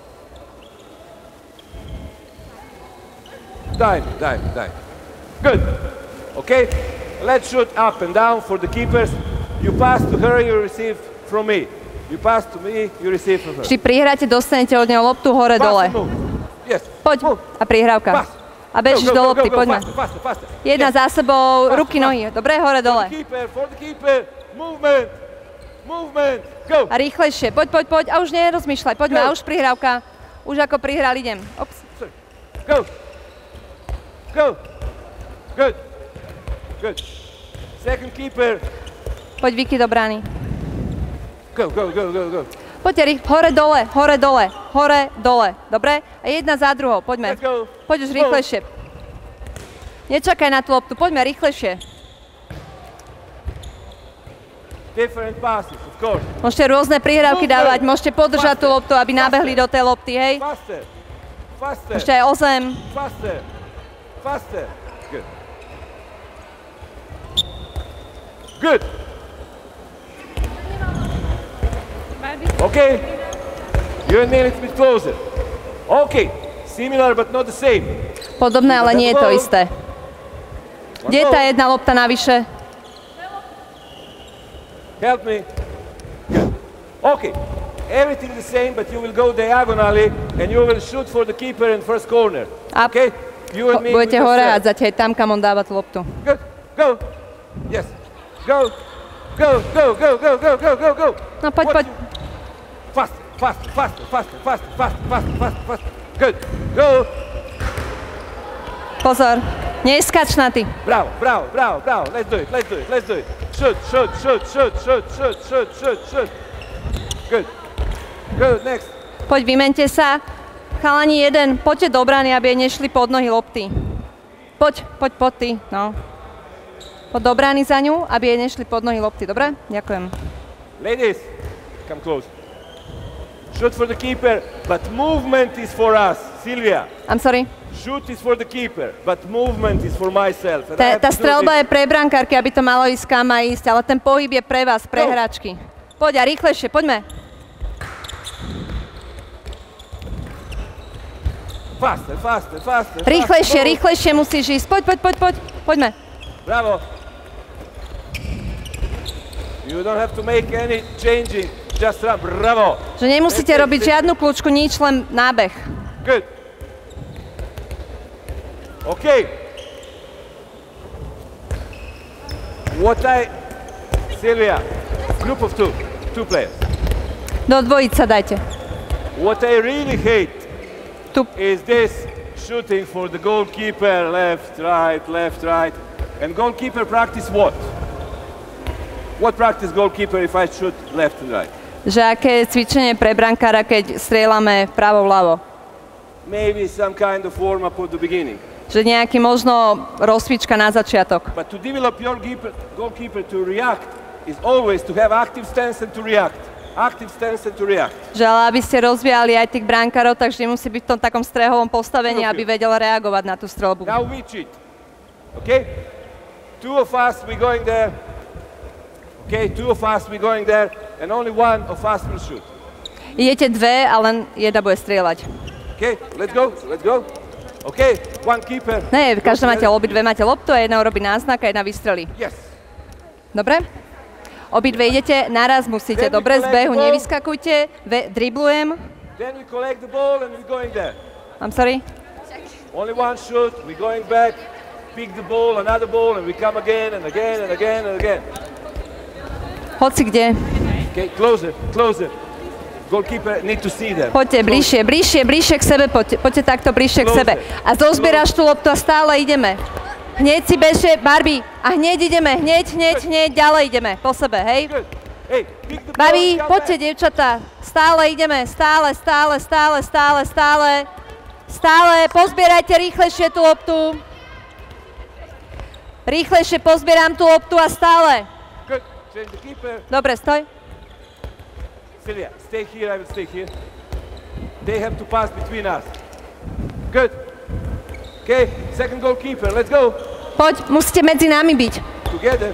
Time, time, time. Good. Okay? Let's shoot up and down for the keepers. You pass to her, you receive from me. You pass to me, you receive from her.
Vždy prihráte, dostanete od neho loptu hore-dole.
Yes.
Poď. A prihrávka. A bežíš do lopty, poďme. Jedna za sebou, ruky, nohy. Dobre, hore-dole. A rýchlejšie. Poď, poď, poď. A už nerozmýšľaj. Poďme, a už prihrávka. Už ako prihral, idem. Ops.
Go. Go. Good. Good. Second keeper.
Poď, Vicky, do brány.
Go, go, go, go, go.
Poďte rýchle, hore, dole, hore, dole, hore, dole, dobre? A jedna za druhou, poďme. Poď už rýchlejšie. Nečakaj na tú loptu, poďme rýchlejšie. Môžete rôzne prihrávky dávať, môžete podržať tú loptu, aby nabehli do tej lopty, hej? Ešte aj o zem.
Good. Okay, you're a little bit closer. Okay, similar but not the same.
Podobné, ale nie je to isté. Kde je tá jedna lopta navyše?
Help me. Good. Okay. Everything the same, but you will go diagonally and you will shoot for the keeper in first corner.
A
okay? You and me with
budete
the
hore
serve.
hádzať, hej, tam, kam on dáva tú loptu.
Good. Go. Yes. Go. Go, go, go, go, go, go, go, go.
No poď,
What
poď.
you- Faster, faster, faster, faster, faster, faster, faster, faster, faster. Good. Go.
Pozor, neskač na ty.
Bravo, bravo, bravo, bravo. Let's do it, let's do it, let's do it. Shoot, shoot, shoot, shoot, shoot, shoot, shoot, shoot, shoot. Good. Good, next.
Poď, vymente sa. Chalani jeden, poďte do brány, aby jej nešli pod nohy lopty. Poď, poď, poď ty, no. Poď do brány za ňu, aby jej nešli pod nohy lopty, dobre? Ďakujem.
Ladies, come close. Shoot for the keeper, but movement is for us. Silvia,
I'm sorry.
shoot is for the keeper, but movement is for myself. And I
Tá,
have
tá
to do
streľba
this.
je pre brankárky, aby to malo ísť kam má ísť, ale ten pohyb je pre vás, pre
Go.
hráčky. Poď a rýchlejšie, poďme.
Faster, faster, faster.
Rýchlejšie,
faster.
rýchlejšie musíš ísť. Poď, poď, poď, poď. Poďme.
Bravo. You don't have to make any changing. Just run. Bravo.
Že nemusíte
Next,
robiť
next.
žiadnu kľúčku, nič, len nábeh.
Good. Okay. What I, Silvia, group of two, two players.
Do dvojic sa dajte.
What I really hate
Tu.
is this shooting for the goalkeeper, left, right, left, right. And goalkeeper practice what? What practice goalkeeper if I shoot left and right?
Že aké je cvičenie pre brankára, keď strieľame vpravo, vľavo.
Maybe some kind of warm-up at the beginning.
Že nejaký možno rozcvička na začiatok.
But to develop your keeper, goalkeeper to react is always to have active stance and to react. Active stance and to react.
Že ale aby ste rozvíjali aj tých brankárov, tak vždy musí byť v tom takom strehovom postavení, aby vedel reagovať na tú streľbu.
Now we cheat. Okay? Two of us, we going there. Okay, two of us, we going there. And only one of us will shoot.
Idete dve a len jedna bude strieľať.
Okay, let's go, let's go. Okay, one keeper.
Ne, každá
goes
máte,
there.
obidve máte loptu a jedna urobí náznak a jedna vystrelí.
Yes.
Dobre? Obidve idete, naraz musíte.
Then we
Dobre, z
collect
behu
the ball.
nevyskakujte, ve, driblujem.
Then we collect the ball and we're going there.
I'm sorry?
Only one shoot, we're going back, pick the ball, another ball, and we come again and again and again and again.
Hoci kde.
Okay, closer, closer. Goalkeeper need to see them.
Poďte bližšie, bližšie, bližšie k sebe, poďte, poďte takto bližšie k sebe. A zozbieraš tú loptu a stále ideme. Hneď si bežte, Barbie, a hneď ideme, hneď, hneď, hneď, ďalej ideme, po sebe, hej?
Good. Hey, pick the ball.
Barbie,
come
poďte,
back.
dievčatá, stále ideme, stále, stále, stále, stále, stále, stále, pozbierajte rýchlejšie tú loptu. Rýchlejšie pozbieram tú loptu a stále.
Good. Change the keeper.
Dobre, stoj.
Silvia, stay here, I will stay here. They have to pass between us. Good. Okay, second goalkeeper, let's go.
Poď, musíte medzi nami byť.
Together.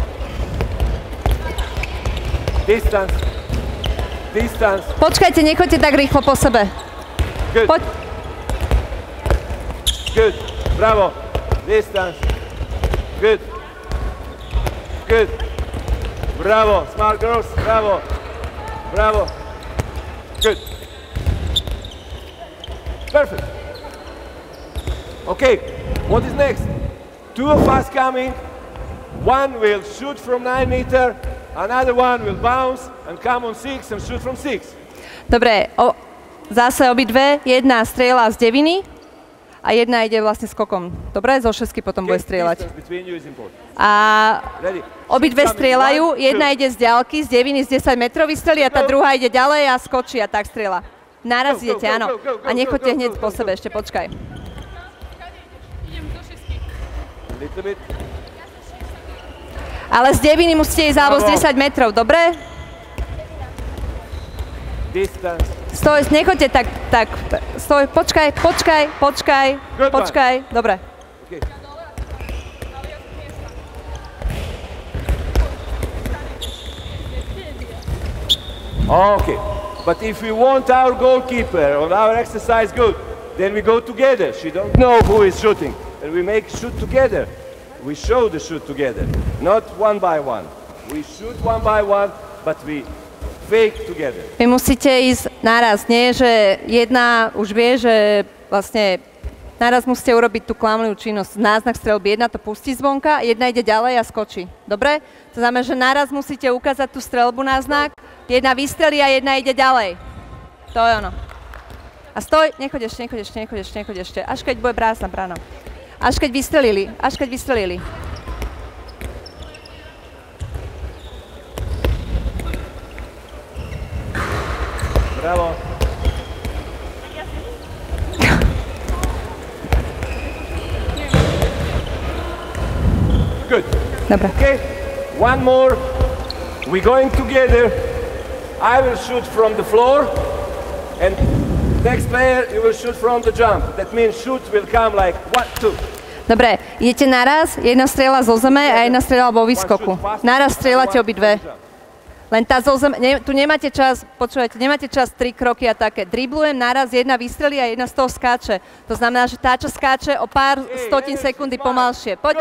Distance. Distance.
Počkajte, nechoďte tak rýchlo po sebe.
Good.
Poď.
Good. Bravo. Distance. Good. Good. Bravo. Smart girls. Bravo. Bravo. Good. Perfect. Okay. What is next? Two of us coming. One will shoot from nine meter. Another one will bounce and come on six and shoot from six.
Dobre, o, zase obidve, jedna strieľa z deviny a jedna ide vlastne skokom. Dobre, zo šesky potom bude strieľať.
Distance between you is important.
A
Ready?
obidve
Shoot coming.
strieľajú,
One,
jedna
two.
ide z ďalky, z deviny z desať metrov vystrelí a tá druhá ide ďalej a skočí a tak strieľa. Naraz
Go, go,
idete,
go,
áno.
go, go, go,
A nechoďte
go, go,
hneď
go,
po
go,
sebe,
go.
ešte počkaj.
Little bit.
Ale z deviny musíte ísť alebo z
Bravo.
desať metrov, dobre?
Distance.
Stoj, nechoďte tak, tak, stoj, počkaj, počkaj, počkaj,
Good one.
počkaj, dobre.
Okay. Okay, but if we want our goalkeeper or our exercise good, then we go together. She don't know who is shooting, and we make shoot together. we show the shoot together, not one by one. We shoot one by one, but we fake together.
Vy musíte ísť naraz, nie, že jedna už vie, že vlastne naraz musíte urobiť tú klamlivú činnosť. Náznak streľby, jedna to pustí zvonka, jedna ide ďalej a skočí. Dobre? To znamená, že naraz musíte ukázať tú streľbu náznak, jedna vystrelí a jedna ide ďalej. To je ono. A stoj, nechoď ešte, nechoď ešte, nechoď ešte, nechoď ešte, až keď bude prázdna brána. Až keď vystrelili, až keď vystrelili.
Bravo. Good.
Dobre.
Okay, one more. We're going together. I will shoot from the floor, and next player, you will shoot from the jump. That means shoot will come like one, two.
Dobre, idete naraz, jedna strieľa zo zeme a jedna strieľa vo výskoku. Naraz strieľate obidve. Len tá zo zeme, ne, tu nemáte čas, počúvajte, nemáte čas tri kroky a také. Driblujem naraz, jedna vystrelí a jedna z toho skáče. To znamená, že tá, čo skáče o pár stotín sekundy pomalšie. Poď.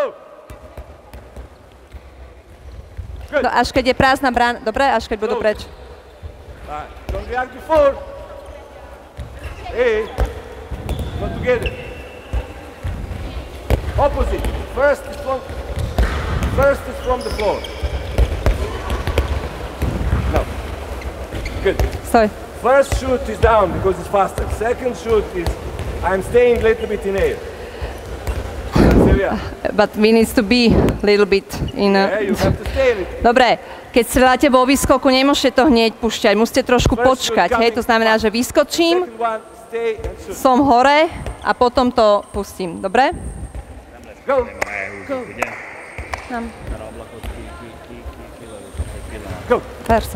No, až keď je prázdna brána, dobre, až keď budú preč.
Don't react before. Hey, go together. Opposite. First is from, first is from the floor. No. Good.
Stoj.
First shoot is down because it's faster. Second shoot is I'm staying a little bit in air.
But we need to be a little bit in a...
Yeah, you have to stay a little.
Dobre, keď strieľate vo výskoku, nemôžete to hneď púšťať, musíte trošku počkať, hej, to znamená, že vyskočím, som hore a potom to pustím, dobre?
Go. Go.
Tam.
Go.
Versa.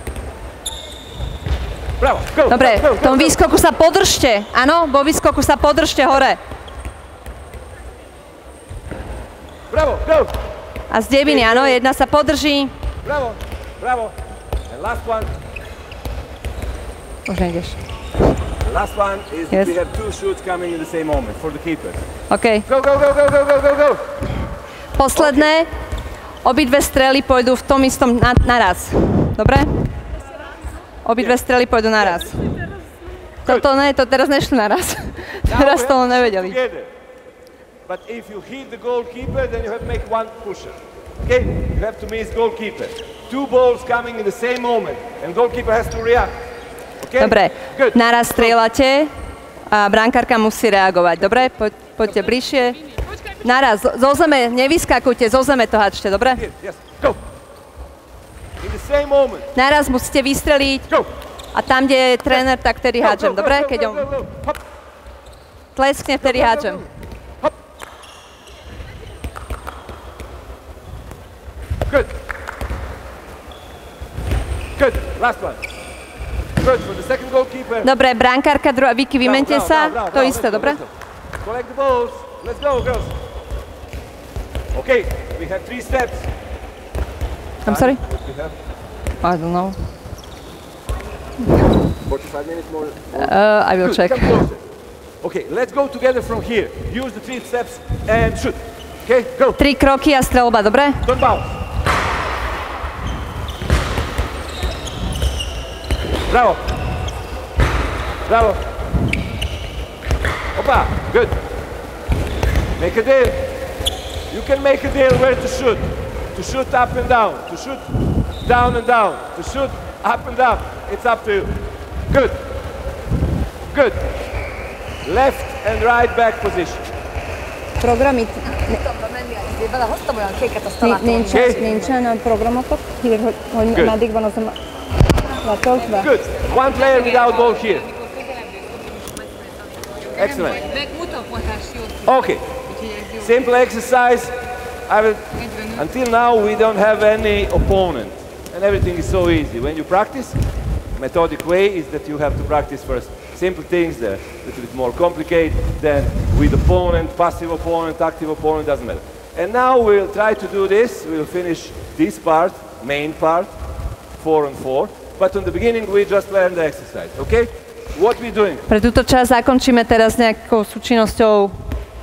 Bravo. Go.
Dobre,
Go, go,
v tom
go,
výskoku sa podržte, áno, vo výskoku sa podržte hore.
Bravo, go.
A z deviny, áno, jedna sa podrží.
Bravo, bravo. And last one.
Už nejdeš.
The last one is
Yes.
we have two shoots coming in the same moment for the keeper.
OK.
Go, go, go, go, go, go, go, go.
Posledné, obidve strely pôjdu v tom istom na, naraz. Dobre? Obidve strely pôjdu naraz. Toto ne, to teraz nešli naraz. Teraz to nevedeli.
But if you hit the goalkeeper, then you have to make one pusher. Okay? You have to miss goalkeeper. Two balls coming in the same moment, and goalkeeper has to react. Okay?
Dobre,
Good.
naraz strieľate a brankárka musí reagovať. Dobre, poď, poďte bližšie. Naraz, zo zeme, nevyskakujte, zo zeme to hačte, dobre?
Yes, yes. Go. In the same moment.
Naraz musíte vystreliť
Go.
a tam, kde je tréner, tak vtedy
Go,
hádžem,
go,
dobre?
go,
Keď
go,
on
go, go. Hop.
tleskne, vtedy hádžem.
Good. Good. Last one. Good for the second goalkeeper.
Dobre, brankárka druhá, Vicky, vymente
Bravo,
sa,
bravo, bravo,
to
bravo.
isté,
Let's go,
dobre?
let's go. Collect the balls. Let's go, girls. Okay, we have three steps.
I'm sorry?
What we have?
I don't know.
forty-five minutes more.
Uh, I will
Good,
check.
come closer. Okay, let's go together from here. Use the three steps and shoot. Okay, go.
Tri kroky a streľba, dobre?
Don't bounce. Bravo. Bravo. Opa, good. Make a deal. You can make a deal where to shoot. To shoot up and down. To shoot down and down. To shoot up and down. It's up to you. Good. Good. Left and right back position.
Programit
Okay.
nincsen programotok, hogy, hogy
Good.
meddig van az a letöltve?
Good. One player without ball here. Excellent. Okay. Simple exercise. I will, until now we don't have any opponent and everything is so easy. When you practice, methodic way is that you have to practice first simple things, they're a little bit more complicated than with opponent, passive opponent, active opponent, doesn't matter. And now we'll try to do this, we'll finish this part, main part, four and four, but in the beginning we just learn the exercise, okay? What we doing?
Pre túto časť zakončíme teraz nejakou súčinnosťou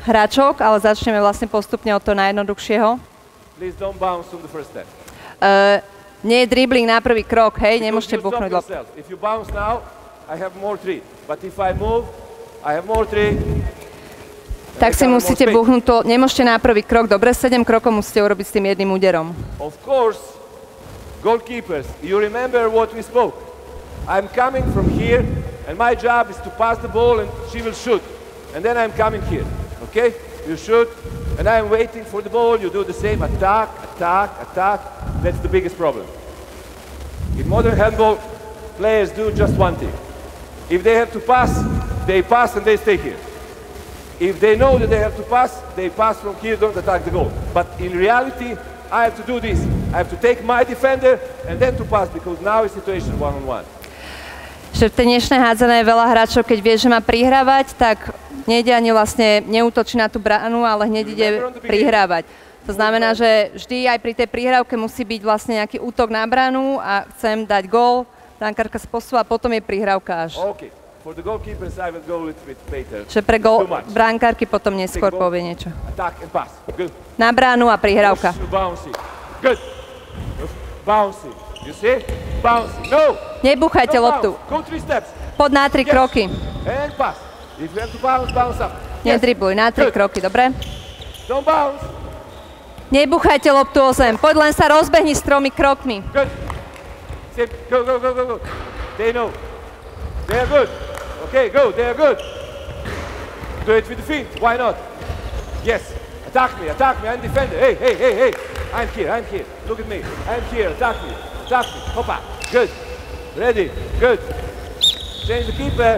hráčok, ale začneme vlastne postupne od toho najjednoduchšieho.
Please don't bounce on the first step.
Uh, nie je dribbling na prvý krok, hej, nemôžete buchnúť loptu.
If you bounce now, I have more three. But if I move, I have more three.
Tak si musíte buchnúť to, nemôžete na prvý krok, dobre, sedem krokov musíte urobiť s tým jedným úderom.
Of course, goalkeepers, you remember what we spoke. I'm coming from here, and my job is to pass the ball and she will shoot. And then I'm coming here, okay? You shoot, and I'm waiting for the ball, you do the same, attack, attack, attack. That's the biggest problem. In modern handball, players do just one thing. If they have to pass, they pass and they stay here. If they know that they have to pass, they pass from here, don't attack the goal. But in reality, I have to do this. I have to take my defender and then to pass, because now is situation one on one.
Že v tej dnešnej hádzanej veľa hráčov, keď vie, že má prihrávať, tak nejde ani vlastne, neútočí na tú bránu, ale hneď ide prihrávať. To znamená, že vždy aj pri tej prihrávke musí byť vlastne nejaký útok na bránu a chcem dať gól, brankárka sa posúva a potom je prihrávka až.
Okay. For the goalkeepers, I will go a little bit later.
Že pre gól, brankárky potom neskôr povie niečo.
Attack and pass. Good.
Na bránu a prihrávka.
Bouncy. Good. Bouncy. You see? Bouncy. No.
Nebuchajte
no
loptu.
Go three steps.
Pod na tri yes. kroky.
And pass. If you have to bounce, bounce up.
Nedribluj, na tri kroky, dobre?
Don't bounce.
Nebuchajte loptu o zem. Poď len sa rozbehni s tromi krokmi.
Good. Go, go, go, go, go. They know. They are good. Okay, go. They are good. Do it with the feet. Why not? Yes. Attack me. Attack me. I'm defender. Hey, hey, hey, hey. I'm here. I'm here. Look at me. I'm here. Attack me. Attack me. Hoppa. Good. Ready. Good. Change the keeper.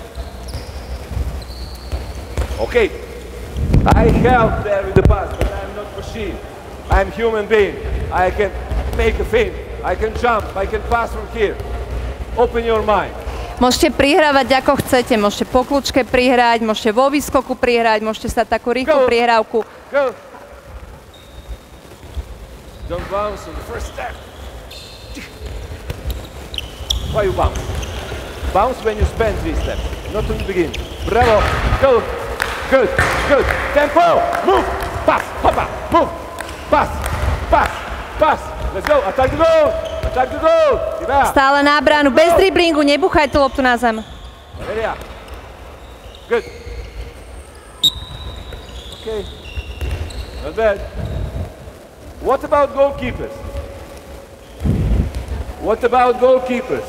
Okay. I help there with the pass, but I'm not machine. I'm human being. I can make a feint. I can jump. I can pass from here. Open your mind.
Môžete prihrávať ako chcete, môžete po kľúčke prihrať, môžete vo výskoku prihrať, môžete stať takú rýchlu prihrávku.
Go. Don't bounce on the first step. Why you bounce? Bounce when you spend three steps, not in the beginning. Bravo. Go. Good. Good. Tempo. Move. Pass. Hoppa. Move. Pass. Pass. Pass. Let's go. Attack the goal. Attack the goal.
Stále na bránu, bez driblingu, nebuchaj tú loptu na zem.
Good. Okay. Not bad. What about goalkeepers? What about goalkeepers?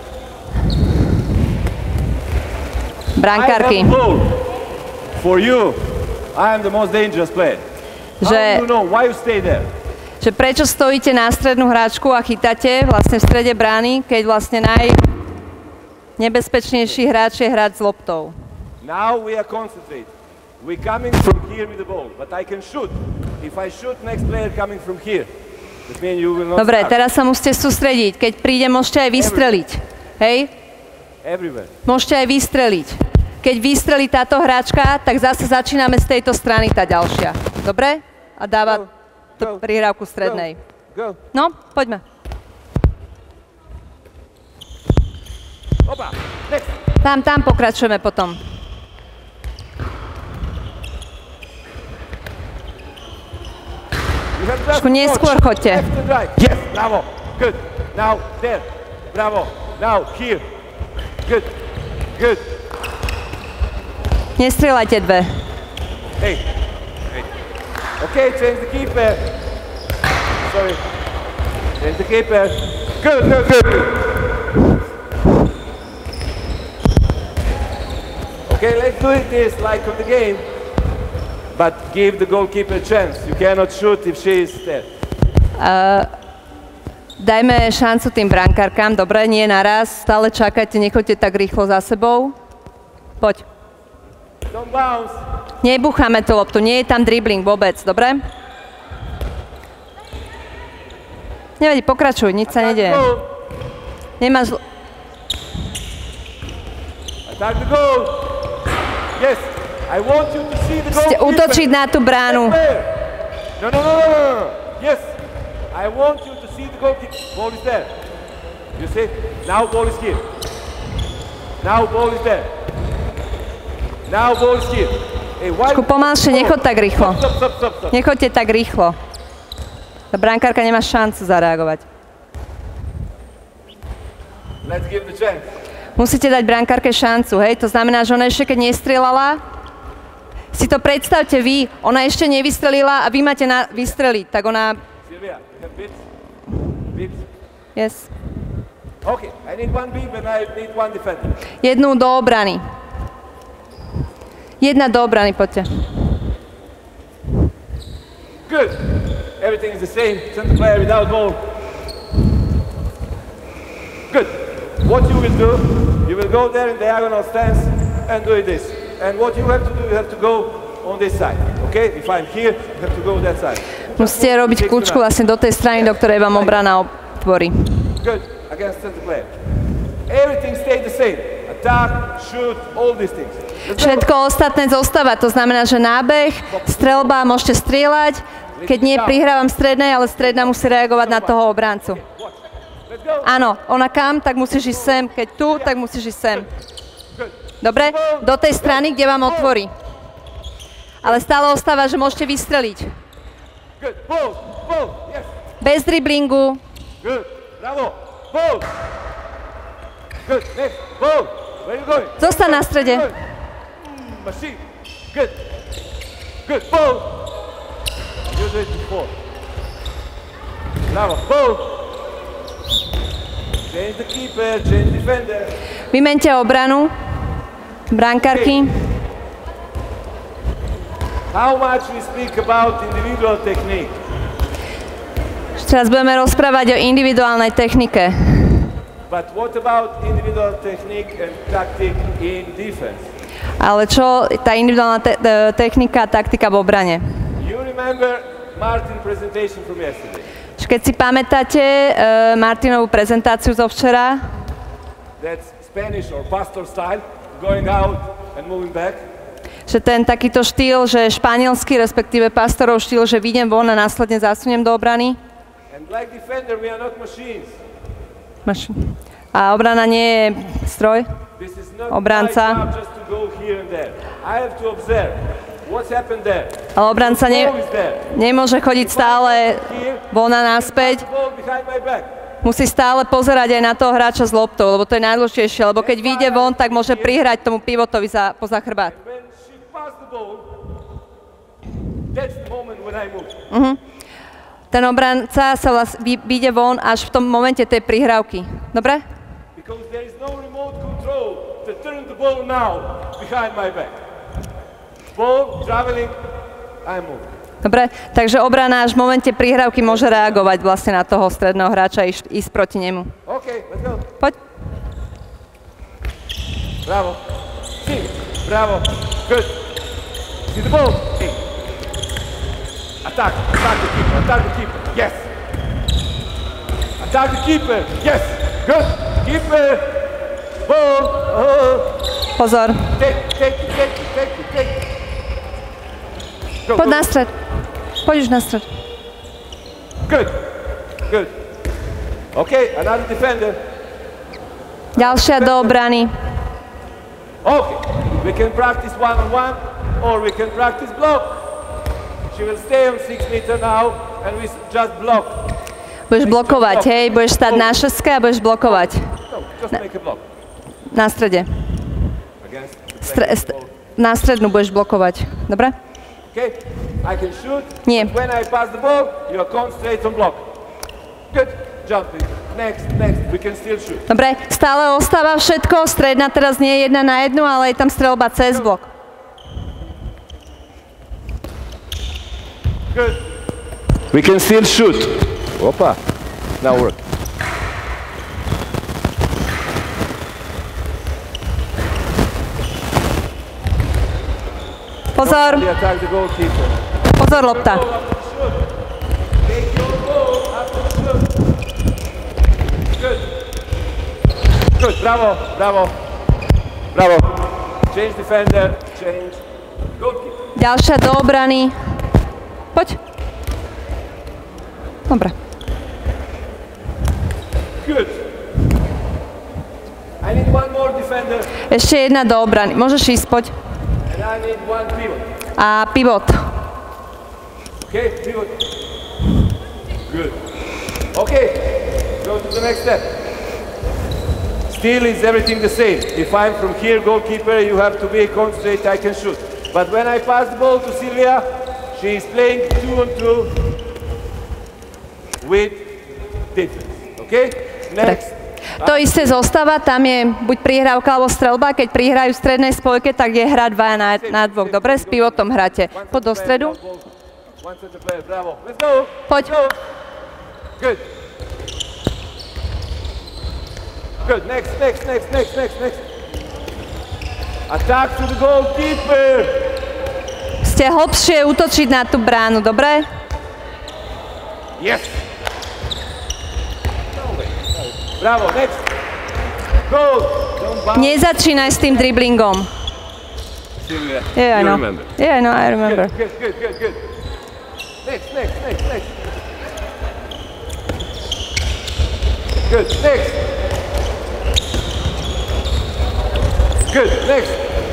Brankárky.
I have a goal for you. I am the most dangerous player. How do you know why you stay there?
Že prečo stojíte na strednú hráčku a chytáte vlastne v strede brány, keď vlastne najnebezpečnejší hráč je hrať s loptou.
Now we are concentrated. We coming from here with the ball, but I can shoot. If I shoot, next player coming from here. That means you will not.
Dobre, teraz sa musíte sústrediť. Keď príde, môžete aj vystreliť. Hej?
Everywhere.
Môžete aj vystreliť. Keď vystrelí táto hráčka, tak zase začíname z tejto strany tá ďalšia. Dobre? A dáva to prihrávku strednej.
Go.
No, poďme.
Opa, next.
Tam, tam pokračujeme potom. Trošku neskôr choďte.
Yes, bravo. Good. Now, there. Bravo. Now, here. Good. Good.
Nestrieľajte dve.
Hey. Hey. Okay, change the keeper. Sorry. Change the keeper. Good, good, good. Okay, let's do it this like on the game. But give the goalkeeper a chance. You cannot shoot if she is there.
Uh, dajme šancu tým brankárkám. Dobre, nie naraz. Stále čakajte, nechoďte tak rýchlo za sebou. Poď.
Don't bounce.
Nebucháme tú loptu, nie je tam dribbling vôbec, dobre? Nevadí, pokračuj, nič sa nedieje. Nemáš...
Attack the goal. Yes, I want you to see the goal.
Ste útočiť na tú bránu.
No, no, no, no, no. Yes, I want you to see the goal. Ball is there. You see? Now ball is here. Now ball is there. Now ball is here.
Trošku pomalšie, nechoď tak rýchlo. Nechoďte tak rýchlo. Tá brankárka nemá šancu zareagovať. Musíte dať brankárke šancu, hej? To znamená, že ona ešte keď nestrieľala, si to predstavte vy, ona ešte nevystrelila a vy máte na vystreliť, tak ona... Yes.
Okay, I need one beep and I need one defender.
Jednu do obrany. Jedna do obrany, poďte.
Good. Everything is the same. Center player without ball. Good. What you will do, you will go there in diagonal stance and do this. And what you have to do, you have to go on this side. Okay? If I'm here, you have to go that side.
Musíte robiť kľúčku vlastne do tej strany, do ktorej vám obrana otvorí.
Good. Against center player. Everything stay the same. Attack, shoot, all these things.
Všetko ostatné zostáva, to znamená, že nábeh, streľba, môžete strieľať, keď nie prihrávam strednej, ale stredná musí reagovať na toho obrancu. Áno, ona kam, tak musíš ísť sem, keď tu, tak musíš ísť sem. Dobre? Do tej strany, kde vám otvorí. Ale stále ostáva, že môžete vystreliť. Bez driblingu. Zostaň na strede.
Machine. Good. Good. Ball. You do it before. Bravo. Ball. Change the keeper, change defender.
Vymeňte obranu. Brankárky.
How much we speak about individual technique?
Teraz budeme rozprávať o individuálnej technike.
But what about individual technique and tactic in defense?
Ale čo tá individuálna te- technika a taktika v obrane?
You remember Martin's presentation from yesterday?
Keď si pamätáte uh, Martinovú prezentáciu zo včera,
That's Spanish or pastor style, going out and moving back.
že ten takýto štýl, že španielský, respektíve pastorov štýl, že vyjdem von a následne zasuniem do obrany.
And like defender, we are not machines.
Maš- A obrana nie je stroj,
This is not
obranca.
my job just to go here and there. I have to observe what's happened there.
Ale obranca ne-
Ball is there.
nemôže chodiť stále von a naspäť.
Ball behind my back.
Musí stále pozerať aj na toho hráča s loptou, lebo to je najdôležitejšie, lebo keď vyjde von, tak môže prihrať tomu pivotovi za, poza chrbát.
When she passed the ball, that's the moment when I move.
Uh-huh. Ten obranca sa vlast, vy, vyjde von až v tom momente tej prihrávky. Dobre?
Because there is no remote control to turn the ball now behind my back. Ball traveling, I move.
Dobre, takže obrana až v momente prihrávky môže reagovať vlastne na toho stredného hráča a ísť, ísť proti nemu.
Okay, let's go.
Poď.
Bravo. See. Bravo. Good. See the ball. See. Attack. Attack the keeper. Attack the keeper. Yes. Attack the keeper. Yes. Good. Keeper. Ball. Oh.
Pozor.
Take, take, take, take, take. Go,
Poď
go.
na stred. Poď už na stred.
Good. Good. Okay, another defender.
Ďalšia do obrany.
Okay, we can practice one-on-one or we can practice block. She will stay on six meter now and we just block.
Budeš blokovať, hej? Budeš stať na šeske a budeš blokovať.
No, just make a block.
Na strede.
Against the
Stre-
playing
st-
ball.
na strednú budeš blokovať. Dobre?
Okay, I can shoot.
Nie.
But when I pass the ball, you are concentrate on block. Good. Jumping. Next, next. We can still shoot.
Dobre, stále ostáva všetko. Stredná teraz nie je jedna na jednu, ale je tam streľba cez blok.
Good. We can still shoot. Opa. Now work.
Pozor,
We attack the goalkeeper.
pozor lopta.
Go after the shoot. Take your goal after the shoot. Good. Good. Bravo. Bravo. Bravo. Change defender. Change goalkeeper.
Ďalšia do obrany. Poď. Dobre.
Good. I need one more defender
Ešte jedna do obrany. Môžeš ísť, poď.
and I need one pivot.
A pivot.
Okay, pivot. Good. Okay, go to the next step. Still is everything the same. If I'm from here, goalkeeper, you have to be concentrated, I can shoot. But when I pass the ball to Silvia, she is playing two on two with defense. Okay? Next.
To isté zostáva, tam je buď prihrávka alebo strelba, keď prihrajú v strednej spojke, tak je hra dva na, na dvoch. Dobre, s pivotom hráte. Poď do stredu. Poď.
Good. Good. Next, next, next, next, next, next. Attack to the goalkeeper.
Ste hlbšie útočiť na tú bránu, dobre?
Yes. Bravo, next. Go.
Nezačínaj s tým driblingom.
Silvia,
Yeah, I
you
know.
remember.
Yeah, I know, I remember.
Good, good, good, good, good. Next, next, next, next. Good, next. Good, next.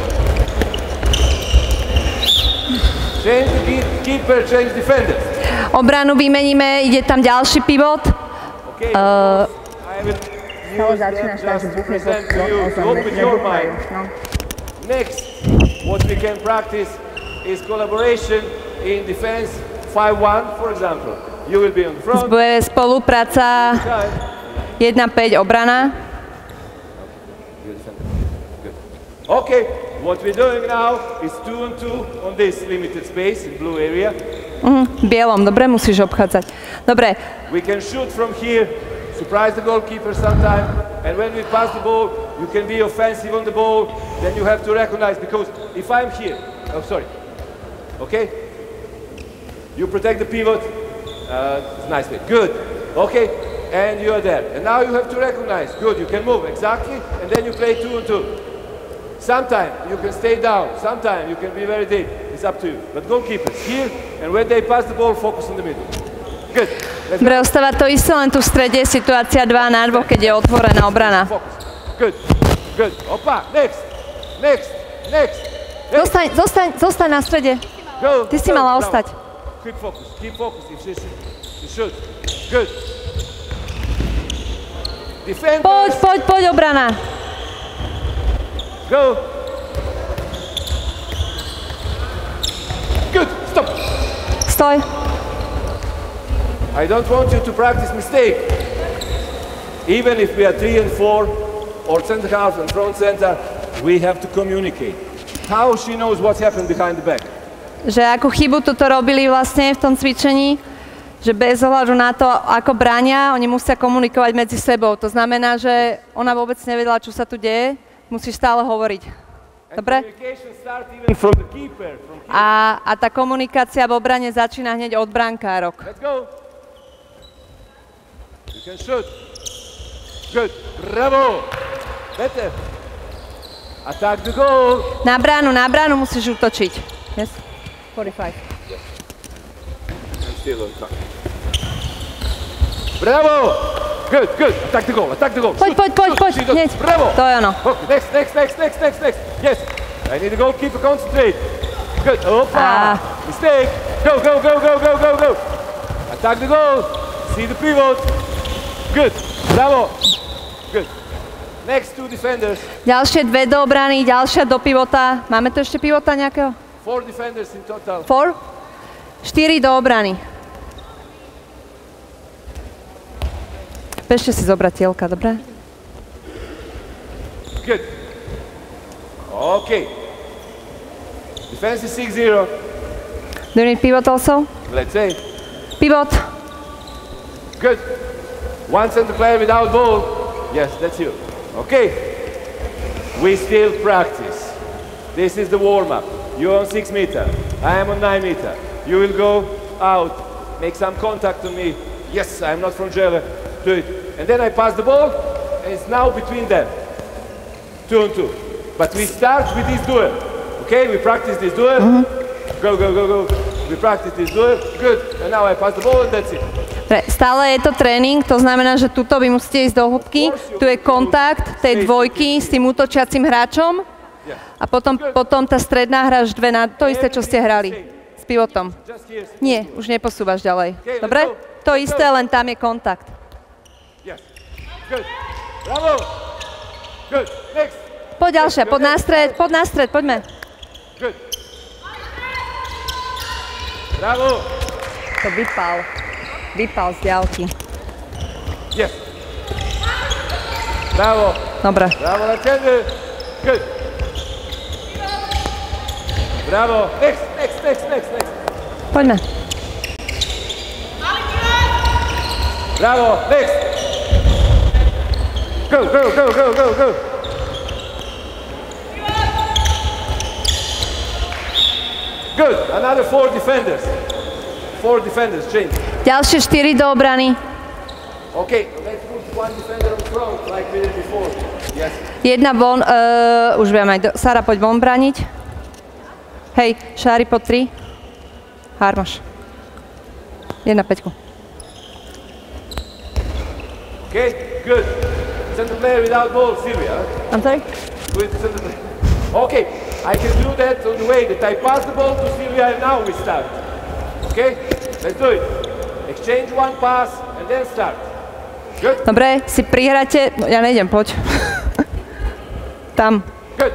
Change the keeper, change defenders.
Obranu vymeníme, ide tam ďalší pivot.
Okay,
Uh,
I will
Stále
use them
začínaš tak,
just
že
to
buchne
present to you, to open your mind. Next, what we can practice is collaboration in defense five one, for example. You will be on the front.
Bude spolupráca jedna päť obrana.
Okay, what we're doing now is two on two on this limited space in blue area.
Mhm, v bielom, dobre, musíš obchádzať. Dobre,
We can shoot from here, surprise the goalkeeper sometime, and when we pass the ball, you can be offensive on the ball, then you have to recognize, because if I'm here, oh sorry, okay? You protect the pivot, uh, nice way, good, okay? And you are there, and now you have to recognize, good, you can move, exactly, and then you play two on two. Sometimes you can stay down, sometimes you can be very deep, it's up to you. But goalkeepers here, and when they pass the ball, focus in the middle. Good. Let's
dobre, ostáva to isté, len tu v strede situácia dva na dvoch, keď je otvorená obrana.
focus. Good, good. Opa, next, next, next.
Zostaň, zostaň, zostaň na strede.
Go.
Ty si
go,
mala
bravo.
ostať.
Keep focus, keep focus. If she, she should. Good. Defend.
Poď, poď, poď, obrana.
Go. Good. Stop.
Stoj.
I don't want you to practice mistake. Even if we are three and four, or center half and front center, we have to communicate. How she knows what's happened behind the back.
Že akú chybu tuto robili vlastne v tom cvičení, že bez ohľadu na to, ako bránia, oni musia komunikovať medzi sebou. To znamená, že ona vôbec nevedela, čo sa tu deje, musíš stále hovoriť. Dobre?
From the keeper, from here.
A, a tá komunikácia v obrane začína hneď od brankárok.
Let's go. You can shoot. Good. Bravo. Better. Attack the goal.
Na bránu, na bránu musíš útočiť. Yes?
forty-five.
I'm still on top. Bravo. Good, good. Attack the goal. Attack the goal.
Poď,
Shoot,
poď, poď,
shoot.
poď.
She does-
Hneď.
Bravo.
To je ono.
Okay, next, next, next, next, next, next. Yes. I need the goalkeeper concentrate. Good. Opa.
Ah.
Mistake. Go, go, go, go, go, go, go. Attack the goal. See the pivot. Good. Bravo. Good. Next two defenders.
Ďalšie dve do obrany, ďalšia do pivota. Máme tu ešte pivota nejakého?
Four defenders in total.
Four? Štyri do obrany. Bežte si zobrať tielka, dobre?
Good. Okay. Defense is six zero.
Do you need pivot also?
Let's say.
Pivot.
Good. One center player without ball. Yes, that's you. Okay. We still practice. This is the warm-up. You're on six meter. I am on nine meter. You will go out, make some contact on me. Yes, I'm not from Java. Do it. And then I pass the ball, and it's now between them. Two and two. But we start with this duel. Okay, we practice this duel.
Mm-hmm.
Go, go, go, go. We practice this duel. Good. And now I pass the ball, and that's it.
Pre, stále je to tréning, to znamená, že tuto vy musíte ísť do hĺbky. Tu je kontakt tej dvojky s tým útočiacim hráčom A potom, potom tá stredná hráš dve na to isté, čo ste hrali. S pivotom. Nie, už neposúvaš ďalej. Dobre? To isté, len tam je kontakt. Poď ďalšia, poď na stred, poď na stred, poďme.
Bravo.
To vypal. Vypal z diaľky.
Yes. Bravo.
Dobre.
Bravo, Alexander. Good. Bravo. Next, next, next, next, next.
Poďme.
Bravo. Next. Go, go, go, go, go, go. Good. Another four defenders. Four defenders, change.
Ďalšie štyri do obrany.
Okay, let's put one defender on front like we did before. Yes.
Jedna von, uh, už viem aj, do, Sara, poď von braniť. Hej, Šári po tri. Harmoš. Jedna peťku.
Okay, good. Center player without ball, Silvia.
I'm sorry?
With center player. Okay, I can do that on the way that I pass the ball to Silvia and now we start. Okay, let's do it. Exchange one pass and then start. Good.
Dobre, si prihráte, no, ja nejdem, poď. Tam.
Good.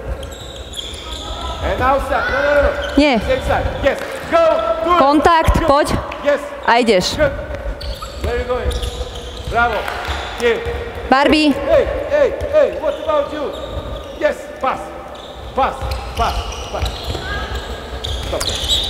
And now start. No, no, no, no.
Nie.
Same side. Yes. Go. Do it.
Kontakt,
Good.
poď.
Yes.
A ideš.
Good. Where are you going? Bravo. Here.
Barbie.
Hey, hey, hey. What about you? Yes. Pass. Pass. Pass. Pass. Stop.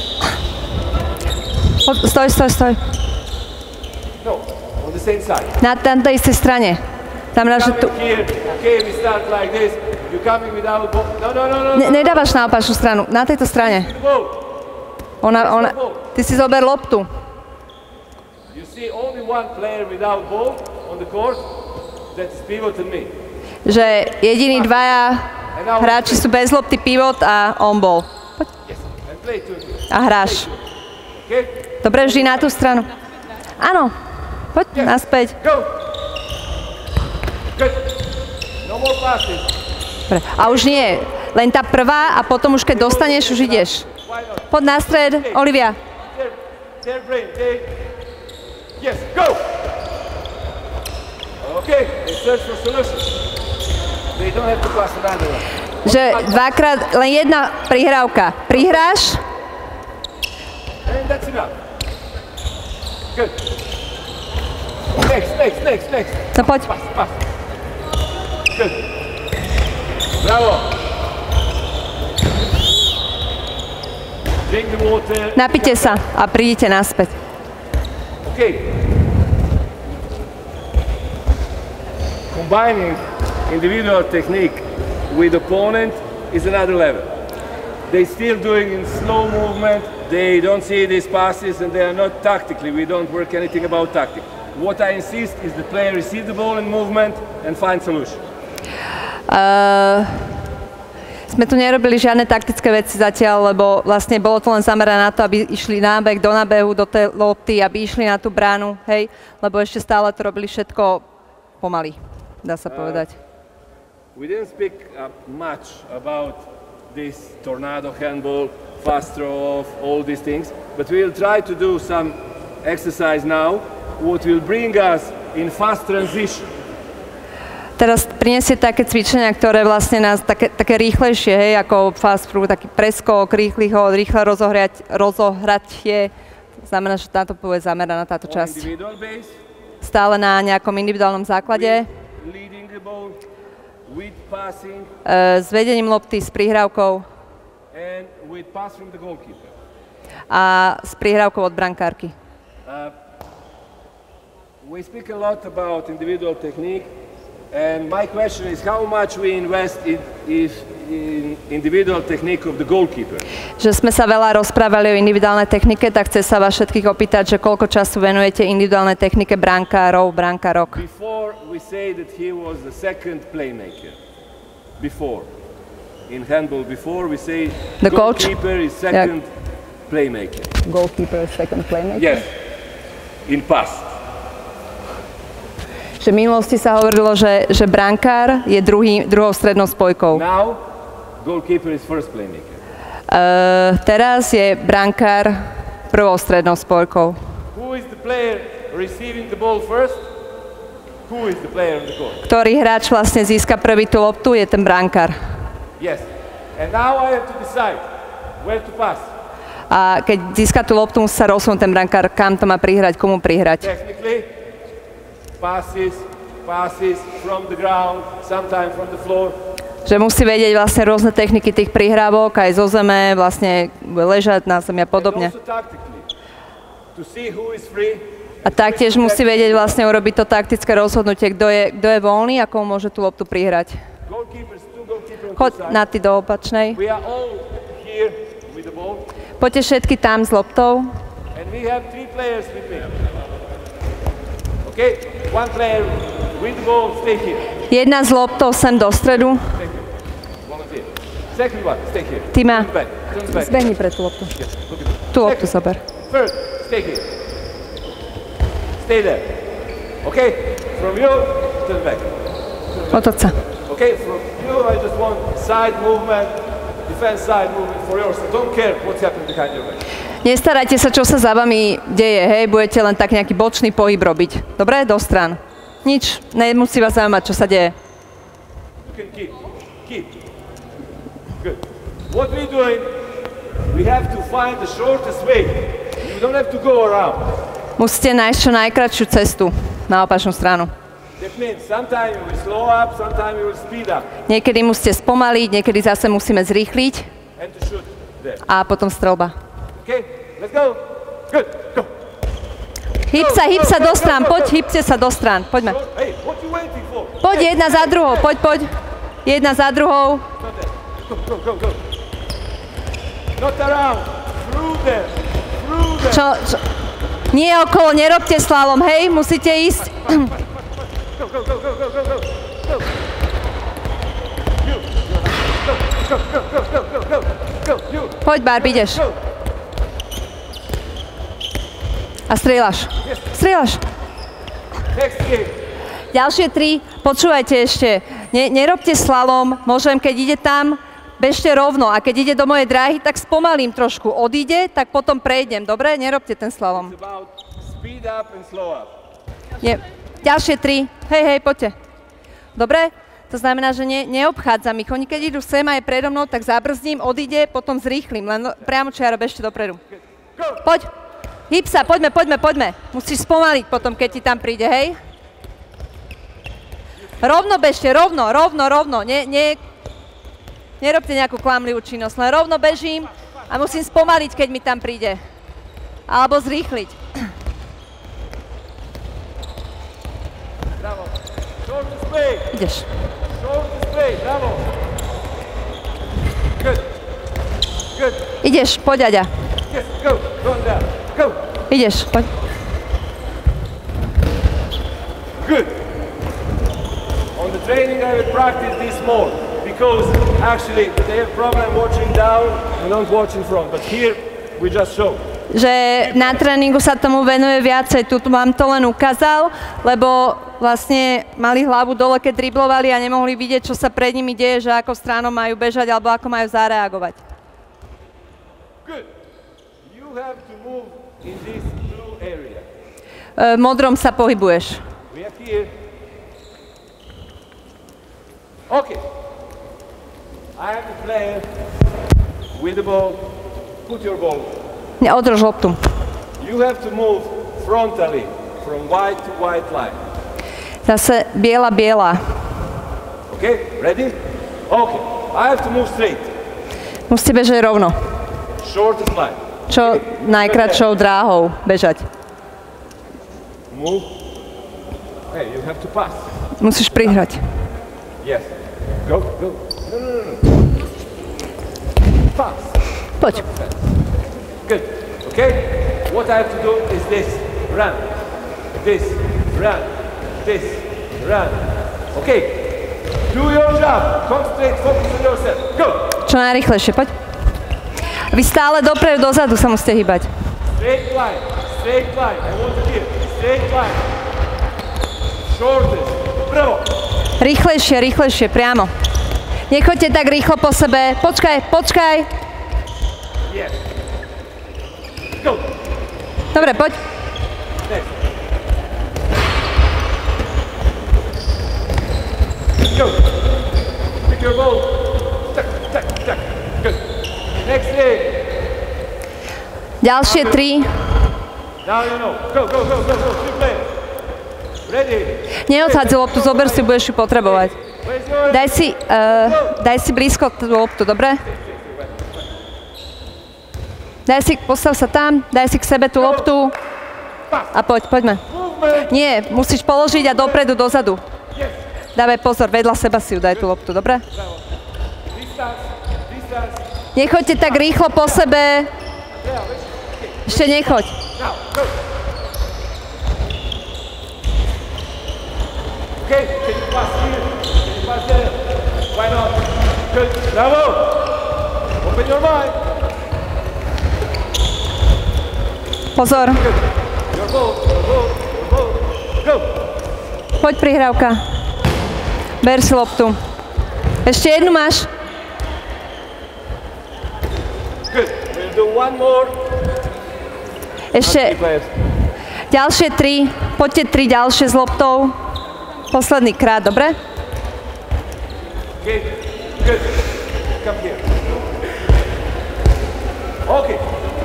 Stoj, stoj, stoj.
No. On the same side.
Na, na tej istej strane. Znamená, že tu...
Here. Okay, we start like this. You coming without ball. No, no, no, no.
Ne, nedávaš na opačnú stranu, na tejto strane. Ona, ona... Ty si zober loptu.
You see only one player without ball on the court. That's pivot and me.
Že jediní dvaja hráči sú bez lopty, pivot a on ball.
Yes. And play to
A hráš.
Okay?
Dobre, vždy na tú stranu. Áno. Poď naspäť.
Go. Good. No more passes.
Dobre. A už nie. Len tá prvá a potom už keď dostaneš, už ideš. Poď na stred. Olivia.
Their, their brain. They... Yes. Go. Okay. They search for solutions. They don't have to pass another one.
Že dvakrát, len jedna prihrávka. Prihráš?
And that's enough. Good. Next, next, next, next.
No poď.
Pass, pass. Good. Bravo. Drink the water.
Napite sa a prídite naspäť.
Okay. Combining individual technique with opponent is another level. They still doing in slow movement. They don't see these passes and they are not tactically. We don't work anything about tactic. What I insist is the player receive the ball in movement and find solution.
Uh, sme tu nerobili žiadne taktické veci zatiaľ, lebo vlastne bolo to len zamerané na to, aby išli nábeh do nábehu, do tej lopty, aby išli na tú bránu, hej, lebo ešte stále to robili všetko pomaly, dá sa povedať.
Uh, we didn't speak uh, much about this tornado handball, fast throw off, all these things, but we'll try to do some exercise now, what will bring us in fast transition.
Teraz prinesie také cvičenia, ktoré vlastne nás také, také rýchlejšie, hej, ako fast food, taký preskok, rýchly ho, rýchle rozohrať, rozohratie. Znamená, že táto bude zameraná táto časť. Stále na nejakom individuálnom základe. E, s vedením lopty, s prihrávkou. A s prihrávkou od brankárky.
Uh, we speak a lot about individual technique. And my question is how much we invest in, in individual technique of the goalkeeper.
Že sme sa veľa rozprávali o individuálnej technike, tak chcem sa vás všetkých opýtať, že koľko času venujete individuálnej technike brankárov, brankárok.
Before we say that he was the second playmaker. Before. In handball before we say
the
goalkeeper
coach?
is second yeah. playmaker.
Goalkeeper is second playmaker?
Yes. In past.
Že v minulosti sa hovorilo, že, že brankár je druhý, druhou strednou spojkou.
Now goalkeeper is first playmaker.
Uh, teraz je brankár prvou strednou spojkou.
Who is the player receiving the ball first? Who is the player on the court?
Ktorý hráč vlastne získa prvý tú loptu, je ten brankár.
Yes. And now I have to decide where to pass.
A keď získa tú loptu, musí sa rozhodnúť ten brankár, kam to má prihrať, komu prihrať.
Technically, passes, passes from the ground, sometimes from the floor.
Že musí vedieť vlastne rôzne techniky tých prihrávok, aj zo zeme, vlastne ležať na zemi a podobne.
And also tactically, to see who is free.
A taktiež musí vedieť vlastne urobiť to taktické rozhodnutie, kto je, kto je voľný a komu môže tú loptu prihrať.
Goalkeepers, two goalkeepers on
Choď
two sides.
na ty do opačnej.
We are all here with the ball.
Poďte všetky tam s loptou.
And we have three players with me. Okay? One player with the ball, stay here.
Jedna s loptou sem do stredu.
Stay here. Volunteer. Second one, stay here.
Ty ma.
Turn back. Turn back.
Zbehni pre tú loptu.
Yes, look at me.
Tú loptu zober.
Third, stay here. Stay there. Okay? From you, turn back.
Otoč sa.
Okay? From you, I just want side movement, defense side movement for yours. I don't care what's happening behind your back.
Nestarajte sa, čo sa za vami deje, hej, budete len tak nejaký bočný pohyb robiť. Dobre? Do strán. Nič, nemusí vás zaujímať, čo sa deje.
You can keep. Keep. Good. What we're doing, we have to find the shortest way. You don't have to go around.
Musíte nájsť čo najkratšiu cestu na opačnú stranu.
That means sometimes you will slow up, sometimes you will speed up.
Niekedy musíte spomaliť, niekedy zase musíme zrýchliť
And to shoot there.
a potom strelba.
Okay? Let's go. Good. Go.
Hýb sa, hýb sa do strán, poď, hýbte sa do strán, poďme.
Hey, what you waiting for?
Poď jedna za druhou, poď, poď. Jedna za druhou.
Not there. Go, go, go, go. Not around. Through there. Through there.
Čo, čo? Nie okolo, nerobte slalom, hej, musíte ísť.
Go, go, go, go, go, go, go. Go. You. Go, go, go, go, go, go, go. Go, you.
Poď, Barb, ideš.
Go.
A strieľaš. Strieľaš.
Next game.
Ďalšie tri, počúvajte ešte. Ne, nerobte slalom, môžem, keď ide tam, bežte rovno. A keď ide do mojej dráhy, tak spomalím trošku. Odíde, tak potom prejdem. Dobre? Nerobte ten slalom.
It's about speed up and slow up.
Nie. Ďalšie tri. Hej, hej, poďte. Dobre? To znamená, že ne, neobchádzam ich. Oni keď idú sem a je predo mnou, tak zabrzdím, odíde, potom zrýchlim. Len priamo čiaro bežte dopredu. Poď. Hýb sa, poďme, poďme, poďme. Musíš spomaliť potom, keď ti tam príde, hej? Rovno bežte, rovno, rovno, rovno. Ne, ne, nerobte nejakú klamlivú činnosť, len rovno bežím a musím spomaliť, keď mi tam príde. Alebo zrýchliť.
Bravo. Short display.
Ideš.
Short display. Bravo. Good. Good.
Ideš, poď, Aďa.
Yes, go. Go on down. Go.
Ideš, poď.
Good. On the training I will practice this more because actually they have problem watching down and not watching front. But here we just show.
Že na tréningu sa tomu venuje viacej. Tu vám to len ukázal, lebo vlastne mali hlavu dole, keď driblovali a nemohli vidieť, čo sa pred nimi deje, že ako stranou majú bežať alebo ako majú zareagovať.
Good. You have to move in this blue area.
V modrom sa pohybuješ.
We are here. Okay. I have the player with the ball. Put your ball.
Održ loptu.
You have to move frontally from white to white line.
Zase biela, biela.
Okay, ready? Okay, I have to move straight.
Musíte bežať rovno.
Shortest line.
Čo najkratšou dráhou bežať.
Move. Okay, you have to pass.
Musíš prihrať.
Yes. Go, go. No, no, no, no. Pass.
Poď.
Good. Okay? What I have to do is this. Run. This. Run. This. Run. Okay. Do your job. Concentrate, focus on yourself. Go.
Čo najrýchlejšie, poď. Vy stále dopredu, dozadu sa musíte hýbať.
Straight line. Straight line. I want to hear. Straight line. Shortest. Bravo.
Rýchlejšie, rýchlejšie, priamo. Nechoďte tak rýchlo po sebe. Počkaj, počkaj.
Yes. Go.
Dobre, poď.
Next. Go. Pick your ball. Tuck, tuck, tuck. Good. Next leg.
Ďalšie tri.
Now you know. Go, go, go, go, go. Three players. Ready.
Neodhádzi loptu, zober si, budeš ju potrebovať. Daj si, uh, daj si blízko tú loptu, dobre? Daj si, postav sa tam, daj si k sebe tú loptu a poď, poďme. Nie, musíš položiť a dopredu, dozadu. Dávaj pozor, vedľa seba si ju daj tú loptu, dobre? Nechoďte tak rýchlo po sebe. Ešte nechoď.
Okay, can you pass here? Can you pass there? Why not? Good. Bravo! Open your mind.
Pozor.
Good. Your ball, your ball, your ball. Go!
Poď prihrávka. Ber si loptu. Ešte jednu máš.
Good. We'll do one more.
Ešte ďalšie tri. Poďte tri ďalšie s loptou. Posledný krát, dobre?
Okay, good. Come here. Okay.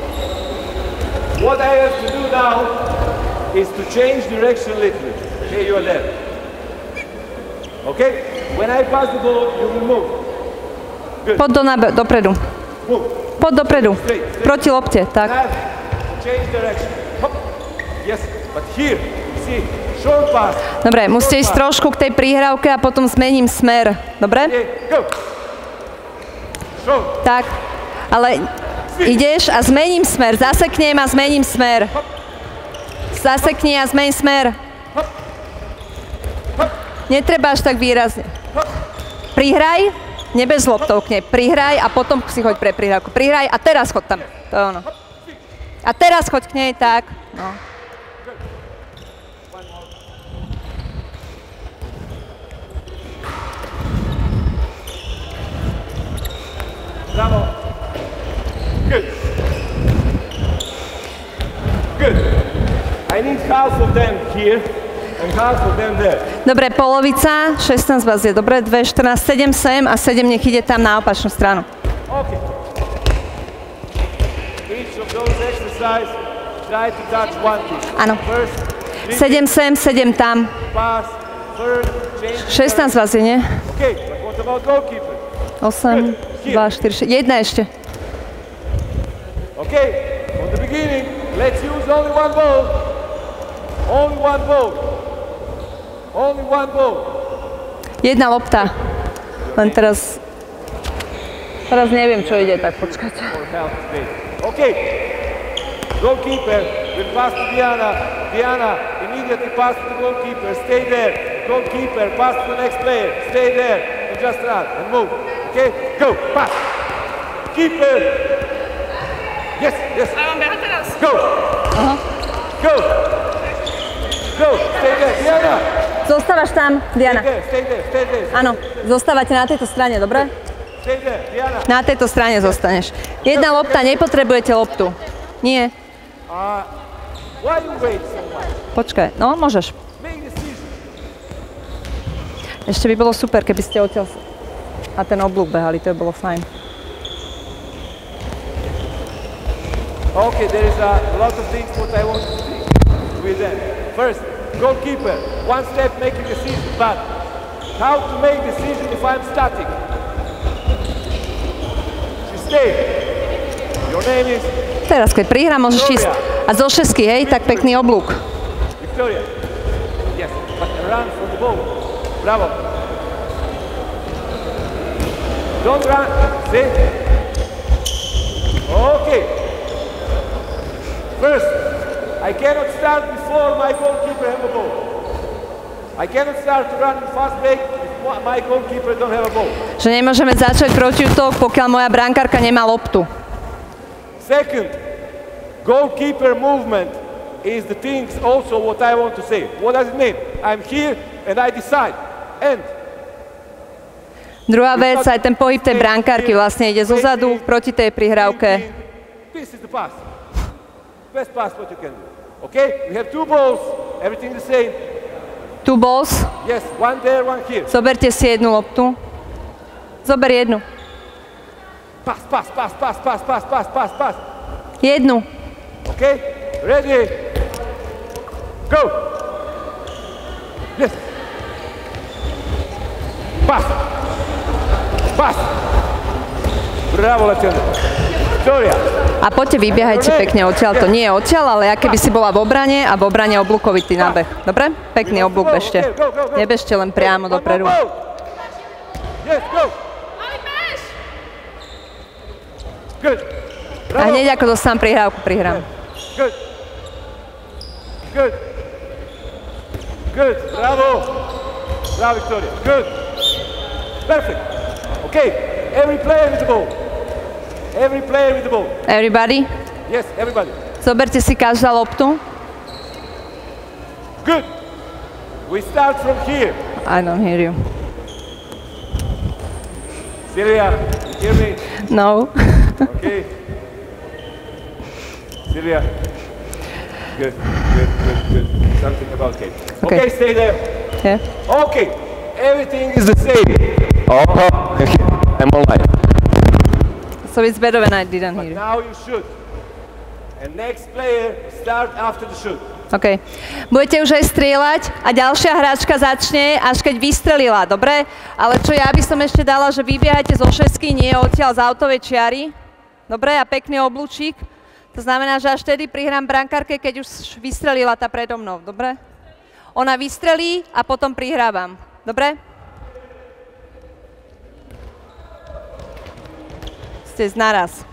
What I have to do now is to change direction a little bit. Okay, you are there. Okay? When I pass the ball, you will move. Good.
Poď do nabe- dopredu.
Move.
Poď dopredu. Proti lopte, tak.
Now, change direction. Hop. Yes, but here, see, short pass.
Dobre, musíte ísť trošku k tej príhrávke a potom zmením smer. Dobre?
Okay, go. Short.
Tak. Ale ideš a zmením smer. Zaseknem a zmením smer. Zasekni a zmeň smer. Netreba až tak výrazne. Prihraj, nebez loptou k nej. Prihraj a potom si choď pre prihrávku. Prihraj a teraz choď tam. To je ono. A teraz choď k nej, tak. No.
Bravo. Good. Good. I need half of them here and half of them there.
Dobre, polovica, šestnásť vás je. Dobre, dva, štrnásť, sedem sem a sedem nech ide tam na opačnú stranu.
Okay. Each of those exercises, try to touch one piece.
Áno.
First,
sedem sem, sedem tam.
pass, third, change.
šestnásť vás je, nie?
Okay, but what about goalkeeper?
osem, dva, štyri, šesť. Jedna ešte.
Okay, from the beginning, let's use only one ball. Only one ball. Only one ball.
Jedna lopta. Len teraz... Teraz neviem, čo ide, tak počkajte.
Okay, goalkeeper will pass to Diana. Diana immediately pass to the goalkeeper. Stay there. Goalkeeper pass to the next player. Stay there and just run and move. Okay, go, pass. Keeper. Yes, yes. Go.
Aha.
Go. Go. Stay there, Diana.
Zostávaš tam, Diana.
Stay there, stay there, stay there.
Áno, zostávate na tejto strane, dobre?
Stay there, Diana.
Na tejto strane zostaneš. Jedna lopta, nepotrebujete loptu. Nie.
Uh, why you wait so much?
Počkaj, no môžeš.
Make decision.
Ešte by bolo super, keby ste odtiaľ a ten oblúk behali, to by bolo fajn.
Okay, there is a lot of things what I want to see with them. First, goalkeeper, one step making decision, but how to make decision if I'm static? She stay. Your name is
Teraz, keď prihra, môžeš ísť a zo šesky, hej, tak pekný oblúk.
Victoria. Yes, but run for the ball. Bravo. Don't run. See? Okay. First, I cannot start before my goalkeeper have a ball. I cannot start to run in fast break if my goalkeeper don't have a ball.
Že nemôžeme začať protiútok, pokiaľ moja brankárka nemá loptu.
Second, goalkeeper movement is the things also what I want to say. What does it mean? I'm here and I decide. And
Druhá vec, aj ten pohyb tej brankárky vlastne ide zozadu proti tej prihrávke.
This is the pass. Best pass what you can do. Okay? We have two balls. Everything the same.
Two balls.
Yes, one there, one here.
Zoberte si jednu loptu. Zober jednu.
Pass, pass, pass, pass, pass, pass, pass, pass, pass.
Jednu.
Okay? Ready? Go. Yes. Pass. Pass. Bravo, Latino. Victoria.
A poďte, vybiehajte pekne odtiaľ. To nie je odtiaľ, ale aké by si bola v obrane a v obrane oblúkovitý nábeh. Dobre? Pekný oblúk bežte. Nebežte len priamo dopredu. A hneď ako dostanem prihrávku, prihrám.
Good. Good. Good. Bravo. Bravo, Victoria. Good. Perfect. Okay. Every player with the ball. Every player with the ball.
Everybody?
Yes, everybody.
Zoberte si každá loptu.
Good. We start from here.
I don't hear you.
Silvia, you hear me?
No.
Okay. Silvia. Good, good, good, good. Something about Kate. Okay, okay stay there.
Yeah.
Okay. Everything is the same. Oh, I'm online.
So it's better when I didn't
But
hear you.
now you shoot. And next player start after the shoot.
OK. Budete už aj strieľať a ďalšia hráčka začne, až keď vystrelila, dobre? Ale čo ja by som ešte dala, že vybiehajte zo šesky, nie odtiaľ z autovej čiary. Dobre? A pekný oblúčik. To znamená, že až vtedy prihrám brankárke, keď už vystrelila tá predo mnou, dobre? Ona vystrelí a potom prihrávam, dobre? Ste naraz.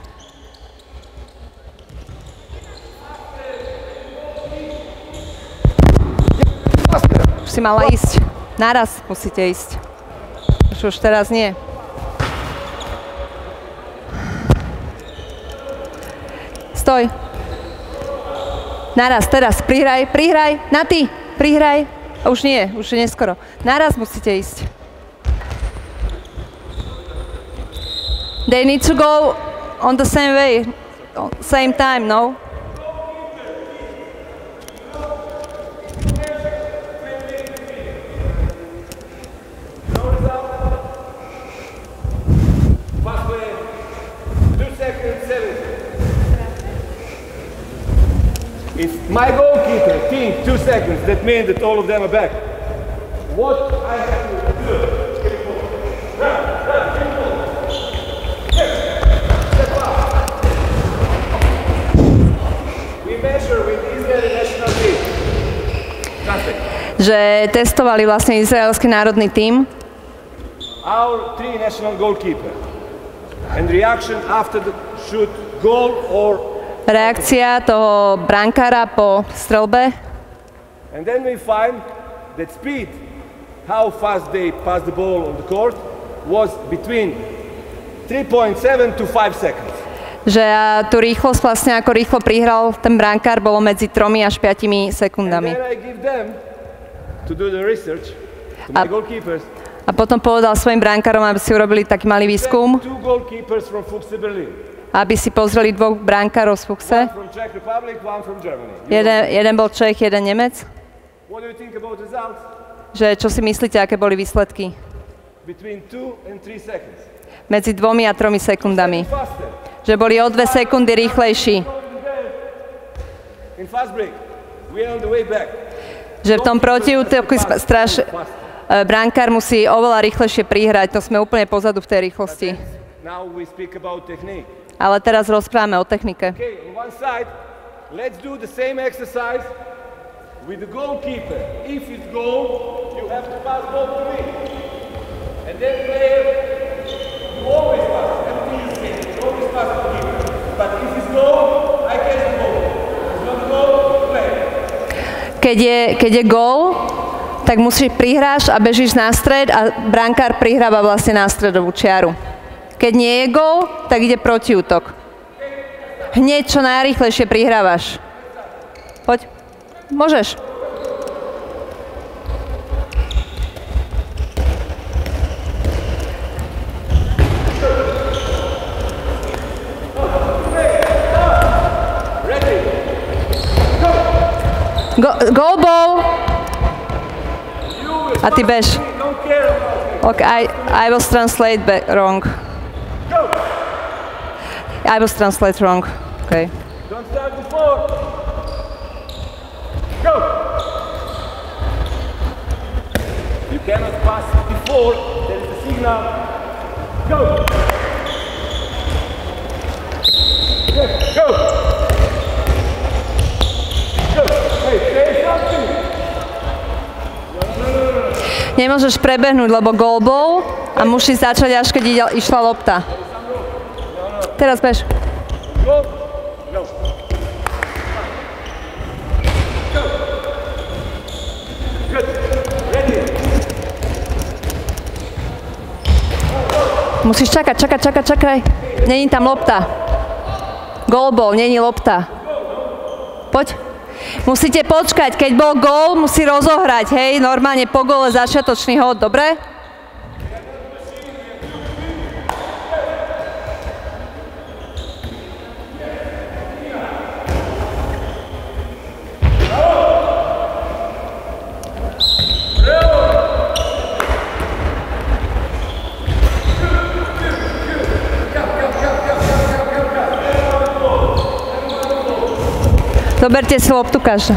Už si mala ísť. Naraz musíte ísť. Už už teraz nie. Stoj. Naraz, teraz. Prihraj, prihraj. Na ty. Prihraj. A už nie, už je neskoro. Naraz musíte ísť. They need to go on the same way, same time, no?
If my goalkeeper thinks two seconds, that means that all of them are back. What I have to do? Run, run, get the ball. Yes. Step up. We measure with Israeli national team. Nothing.
Že testovali vlastne izraelský národný tím.
Our three national goalkeeper. And reaction after the shoot, goal or
Reakcia toho brankára po strelbe.
and then we find that speed, how fast they pass the ball on the court, was between three point seven to five seconds.
Že tú rýchlosť vlastne ako rýchlo prihral ten brankár bolo medzi tromi až piatimi
And
sekundami.
then I give them to do the research, to my
A-
goalkeepers,
A potom povedal svojim brankárom, aby si urobili taký malý výskum,
two goalkeepers from Fuchse Berlin,
aby si pozreli dvoch brankárov z Fuchse.
one from Czech Republic, one from Germany. You
Jeden,
know,
jeden bol Čech, jeden Nemec.
what do you think about results?
Že čo si myslíte, aké boli výsledky?
Between two and three seconds.
Medzi dvomi a tromi sekundami.
Faster.
Že boli o dve sekundy rýchlejší.
In fast break, we are on the way back.
Že v tom protiútoku straš, brankár musí oveľa rýchlejšie prihrať. To sme úplne pozadu v tej rýchlosti.
Now we speak about technique.
Ale teraz rozprávame o technike.
Okay, on one side, let's do the same exercise with the goalkeeper. If it's goal, you have to pass ball to me. And then player, you always pass. Everything is same. You always pass to me. But if it's goal, I catch the ball. If it's not goal, play.
Keď je, keď je gól, tak musíš prihráš a bežíš na stred a brankár prihráva vlastne na stredovú čiaru. Keď nie je gól, tak ide protiútok. Hneď čo najrýchlejšie prihrávaš. Poď. Môžeš. Go, goal ball. A ty bež. Okay, I, I was translate back wrong. I was translate wrong. Okay.
Don't start before. Go. You cannot pass before. There is a signal. Go. Yes, go. Go. Hey, say something.
Nemôžeš prebehnúť, lebo goal ball a musíš začať, až keď ide, išla lopta. Teraz bež.
Go. No. Go. Good. Ready.
Musíš čakať, čakať, čakať, čakaj. Není tam lopta. Goal ball, není lopta. Poď. Musíte počkať, keď bol gól, musí rozohrať, hej, normálne po góle začiatočný hod, dobre? Zoberte si loptu, každá.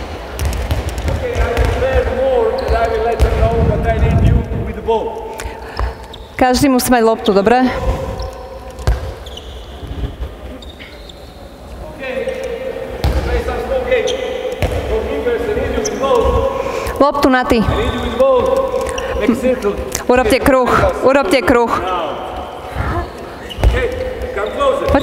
Každý musí mať loptu, dobre? Loptu na ty. Urobte kruh, urobte kruh. Poď.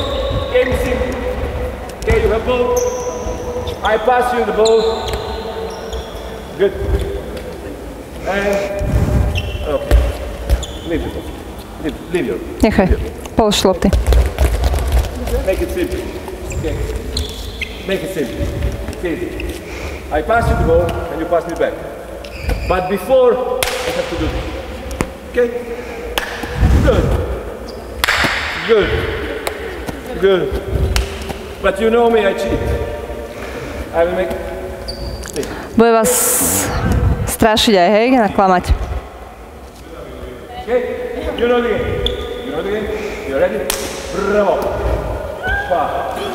I pass you the ball. Good. And okay. Leave it. Leave, leave your.
Nechaj. Polož lopty.
Make it simple. Okay. Make it simple. See. I pass you the ball and you pass me back. But before I have to do this. Okay. Good. Good. Good. But you know me, I cheat. I will make...
Bude vás strašiť aj, hej, naklamať.
Okay, you know the game. You know the game? You ready? Bravo. Pa.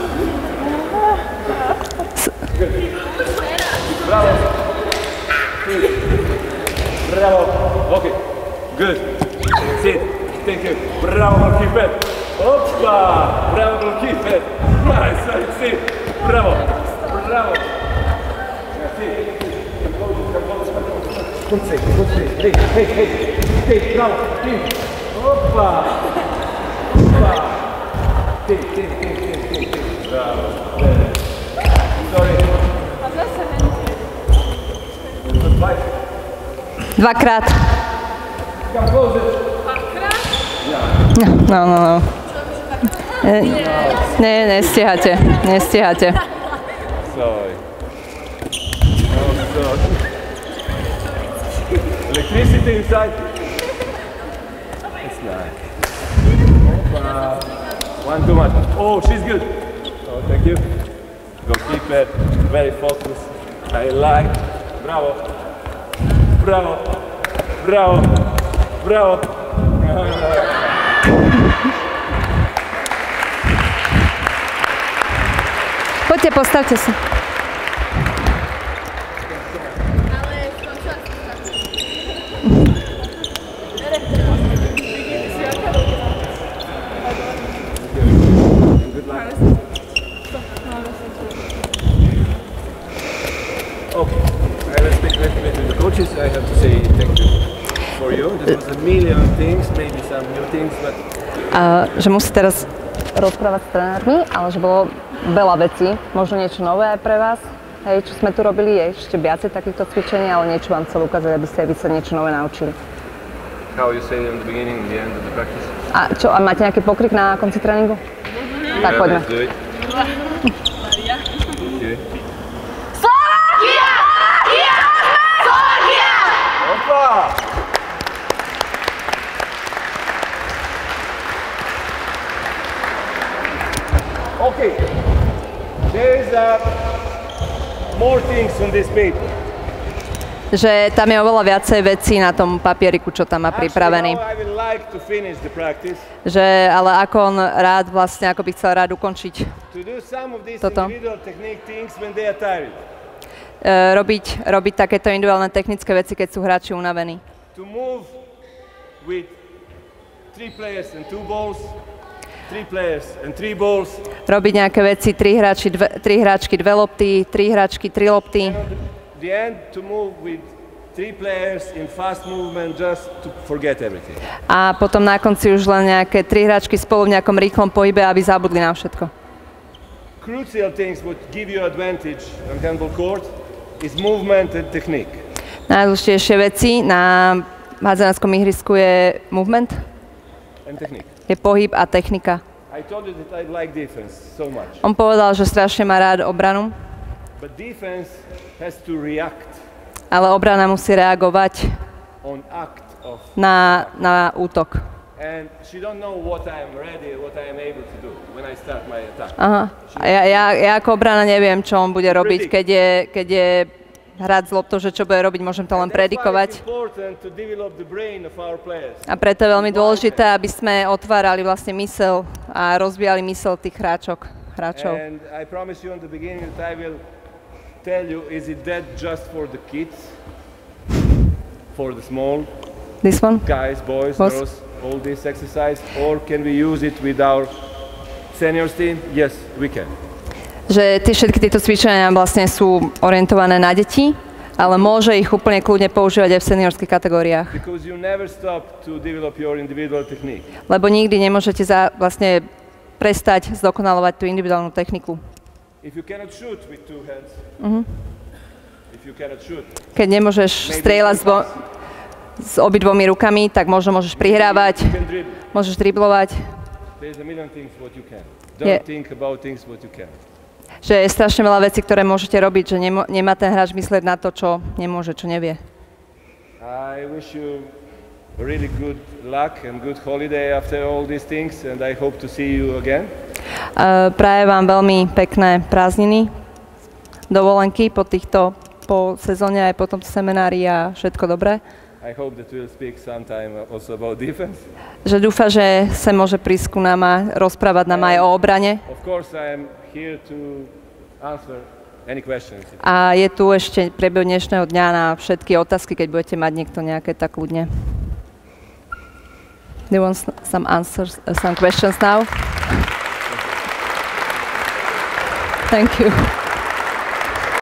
Good. Bravo. Bravo. Okay. Good. Sit. Thank you. Bravo, goalkeeper. Oppa. Bravo, goalkeeper. Nice. Sit. Bravo. Bravo. Good save, good save. Hey, hey, hey. Hey, bravo. Hey. Oppa. Oppa. Hey, hey, hey, hey, hey. Bravo. Sorry.
Dvakrát.
Come closer.
No, no, no. Ne, nestíhate, nestíhate.
Sorry. Oh, sorry. Electricity inside. It's nice. Uh, one too much. Oh, she's good. Oh, thank you. Goalkeeper, very focused. I like. Bravo. Bravo. Bravo. Bravo.
Poďte, postavte sa.
Okay, I will speak a little bit with the coaches. I have to say thank you for you. There was a million things, maybe some new things, but...
Uh, že musí teraz rozprávať s trénermi, ale že bolo veľa vecí, možno niečo nové aj pre vás. Hej, čo sme tu robili, je ešte viacej takýchto cvičení, ale niečo vám chcel ukázať, aby ste aj vy sa niečo nové naučili.
How you say in the beginning, in the end of the practice?
A čo, a máte nejaký pokrik na konci tréningu? Mm-hmm. Tak poďme.
Let's do it. Okay.
Slovakia! Slovakia!
Opa! Okay. There is a more things on this paper.
Že tam je oveľa viacej vecí na tom papieriku, čo tam má pripravený.
Actually, how I would like to finish the practice.
Že, ale ako on rád vlastne, ako by chcel rád ukončiť
To do some of these
toto.
individual technique things when they are tired.
Uh, robiť, robiť takéto individuálne technické veci, keď sú hráči unavení.
To move with three players and two balls, three players and three balls.
Robiť nejaké veci, tri hráči, dve, tri hráčky, dve lopty, tri hráčky, tri lopty.
The end to move with three players in fast movement just to forget everything.
A potom na konci už len nejaké tri hráčky spolu v nejakom rýchlom pohybe, aby zabudli na všetko.
Crucial things what give you advantage on handball court is movement and technique.
Najdôležitejšie veci na hádzanárskom ihrisku je movement,
And technique.
je pohyb a technika.
I told you that I like defense so much.
On povedal, že strašne má rád obranu,
But defense has to react
ale obrana musí reagovať
on act of,
na, na útok.
and she don't know what I am ready, what I am able to do when I start my attack.
Aha. A ja, ja, ja ako obrana neviem, čo on bude robiť, keď je, keď je hrať z loptou, že čo bude robiť, môžem to len
That's why
predikovať.
it's important to develop the brain of our players.
A preto je veľmi dôležité, aby sme otvárali vlastne mysel a rozvíjali mysel tých hráčok, hráčov.
And I promise you in the beginning that I will tell you, is it that just for the kids, for the small
This one?
guys, boys,
Boss.
girls, all this exercise, or can we use it with our seniors team? Yes, we can.
Že tí, všetky tieto cvičenia vlastne sú orientované na deti, ale môže ich úplne kľudne používať aj v seniorských kategóriách.
Because you never stop to develop your individual technique.
Lebo nikdy nemôžete za, vlastne prestať zdokonalovať tú individuálnu techniku.
If you cannot shoot with two hands, if you cannot shoot,
Keď nemôžeš strieľať s, bo- s obidvomi rukami, tak možno môžeš prihrávať,
you can dribble.
môžeš driblovať.
There's a million things what you can. Don't
Yeah.
think about things what you can.
Že je strašne veľa vecí, ktoré môžete robiť, že nemo- nemá ten hráč myslieť na to, čo nemôže, čo nevie.
I wish you really good luck and good holiday after all these things, and I hope to see you again.
Uh, prajem vám veľmi pekné prázdniny, dovolenky po týchto, po sezóne aj po tomto seminári a všetko dobré.
I hope that we'll speak sometime also about defense.
Že dúfa, že sa môže prísť ku nám a rozprávať nám aj o obrane.
Of course, I am here to answer any questions.
A je tu ešte priebehu dnešného dňa na všetky otázky, keď budete mať niekto nejaké, tak ľudne. Do you want some answers, uh, some questions now? Thank you.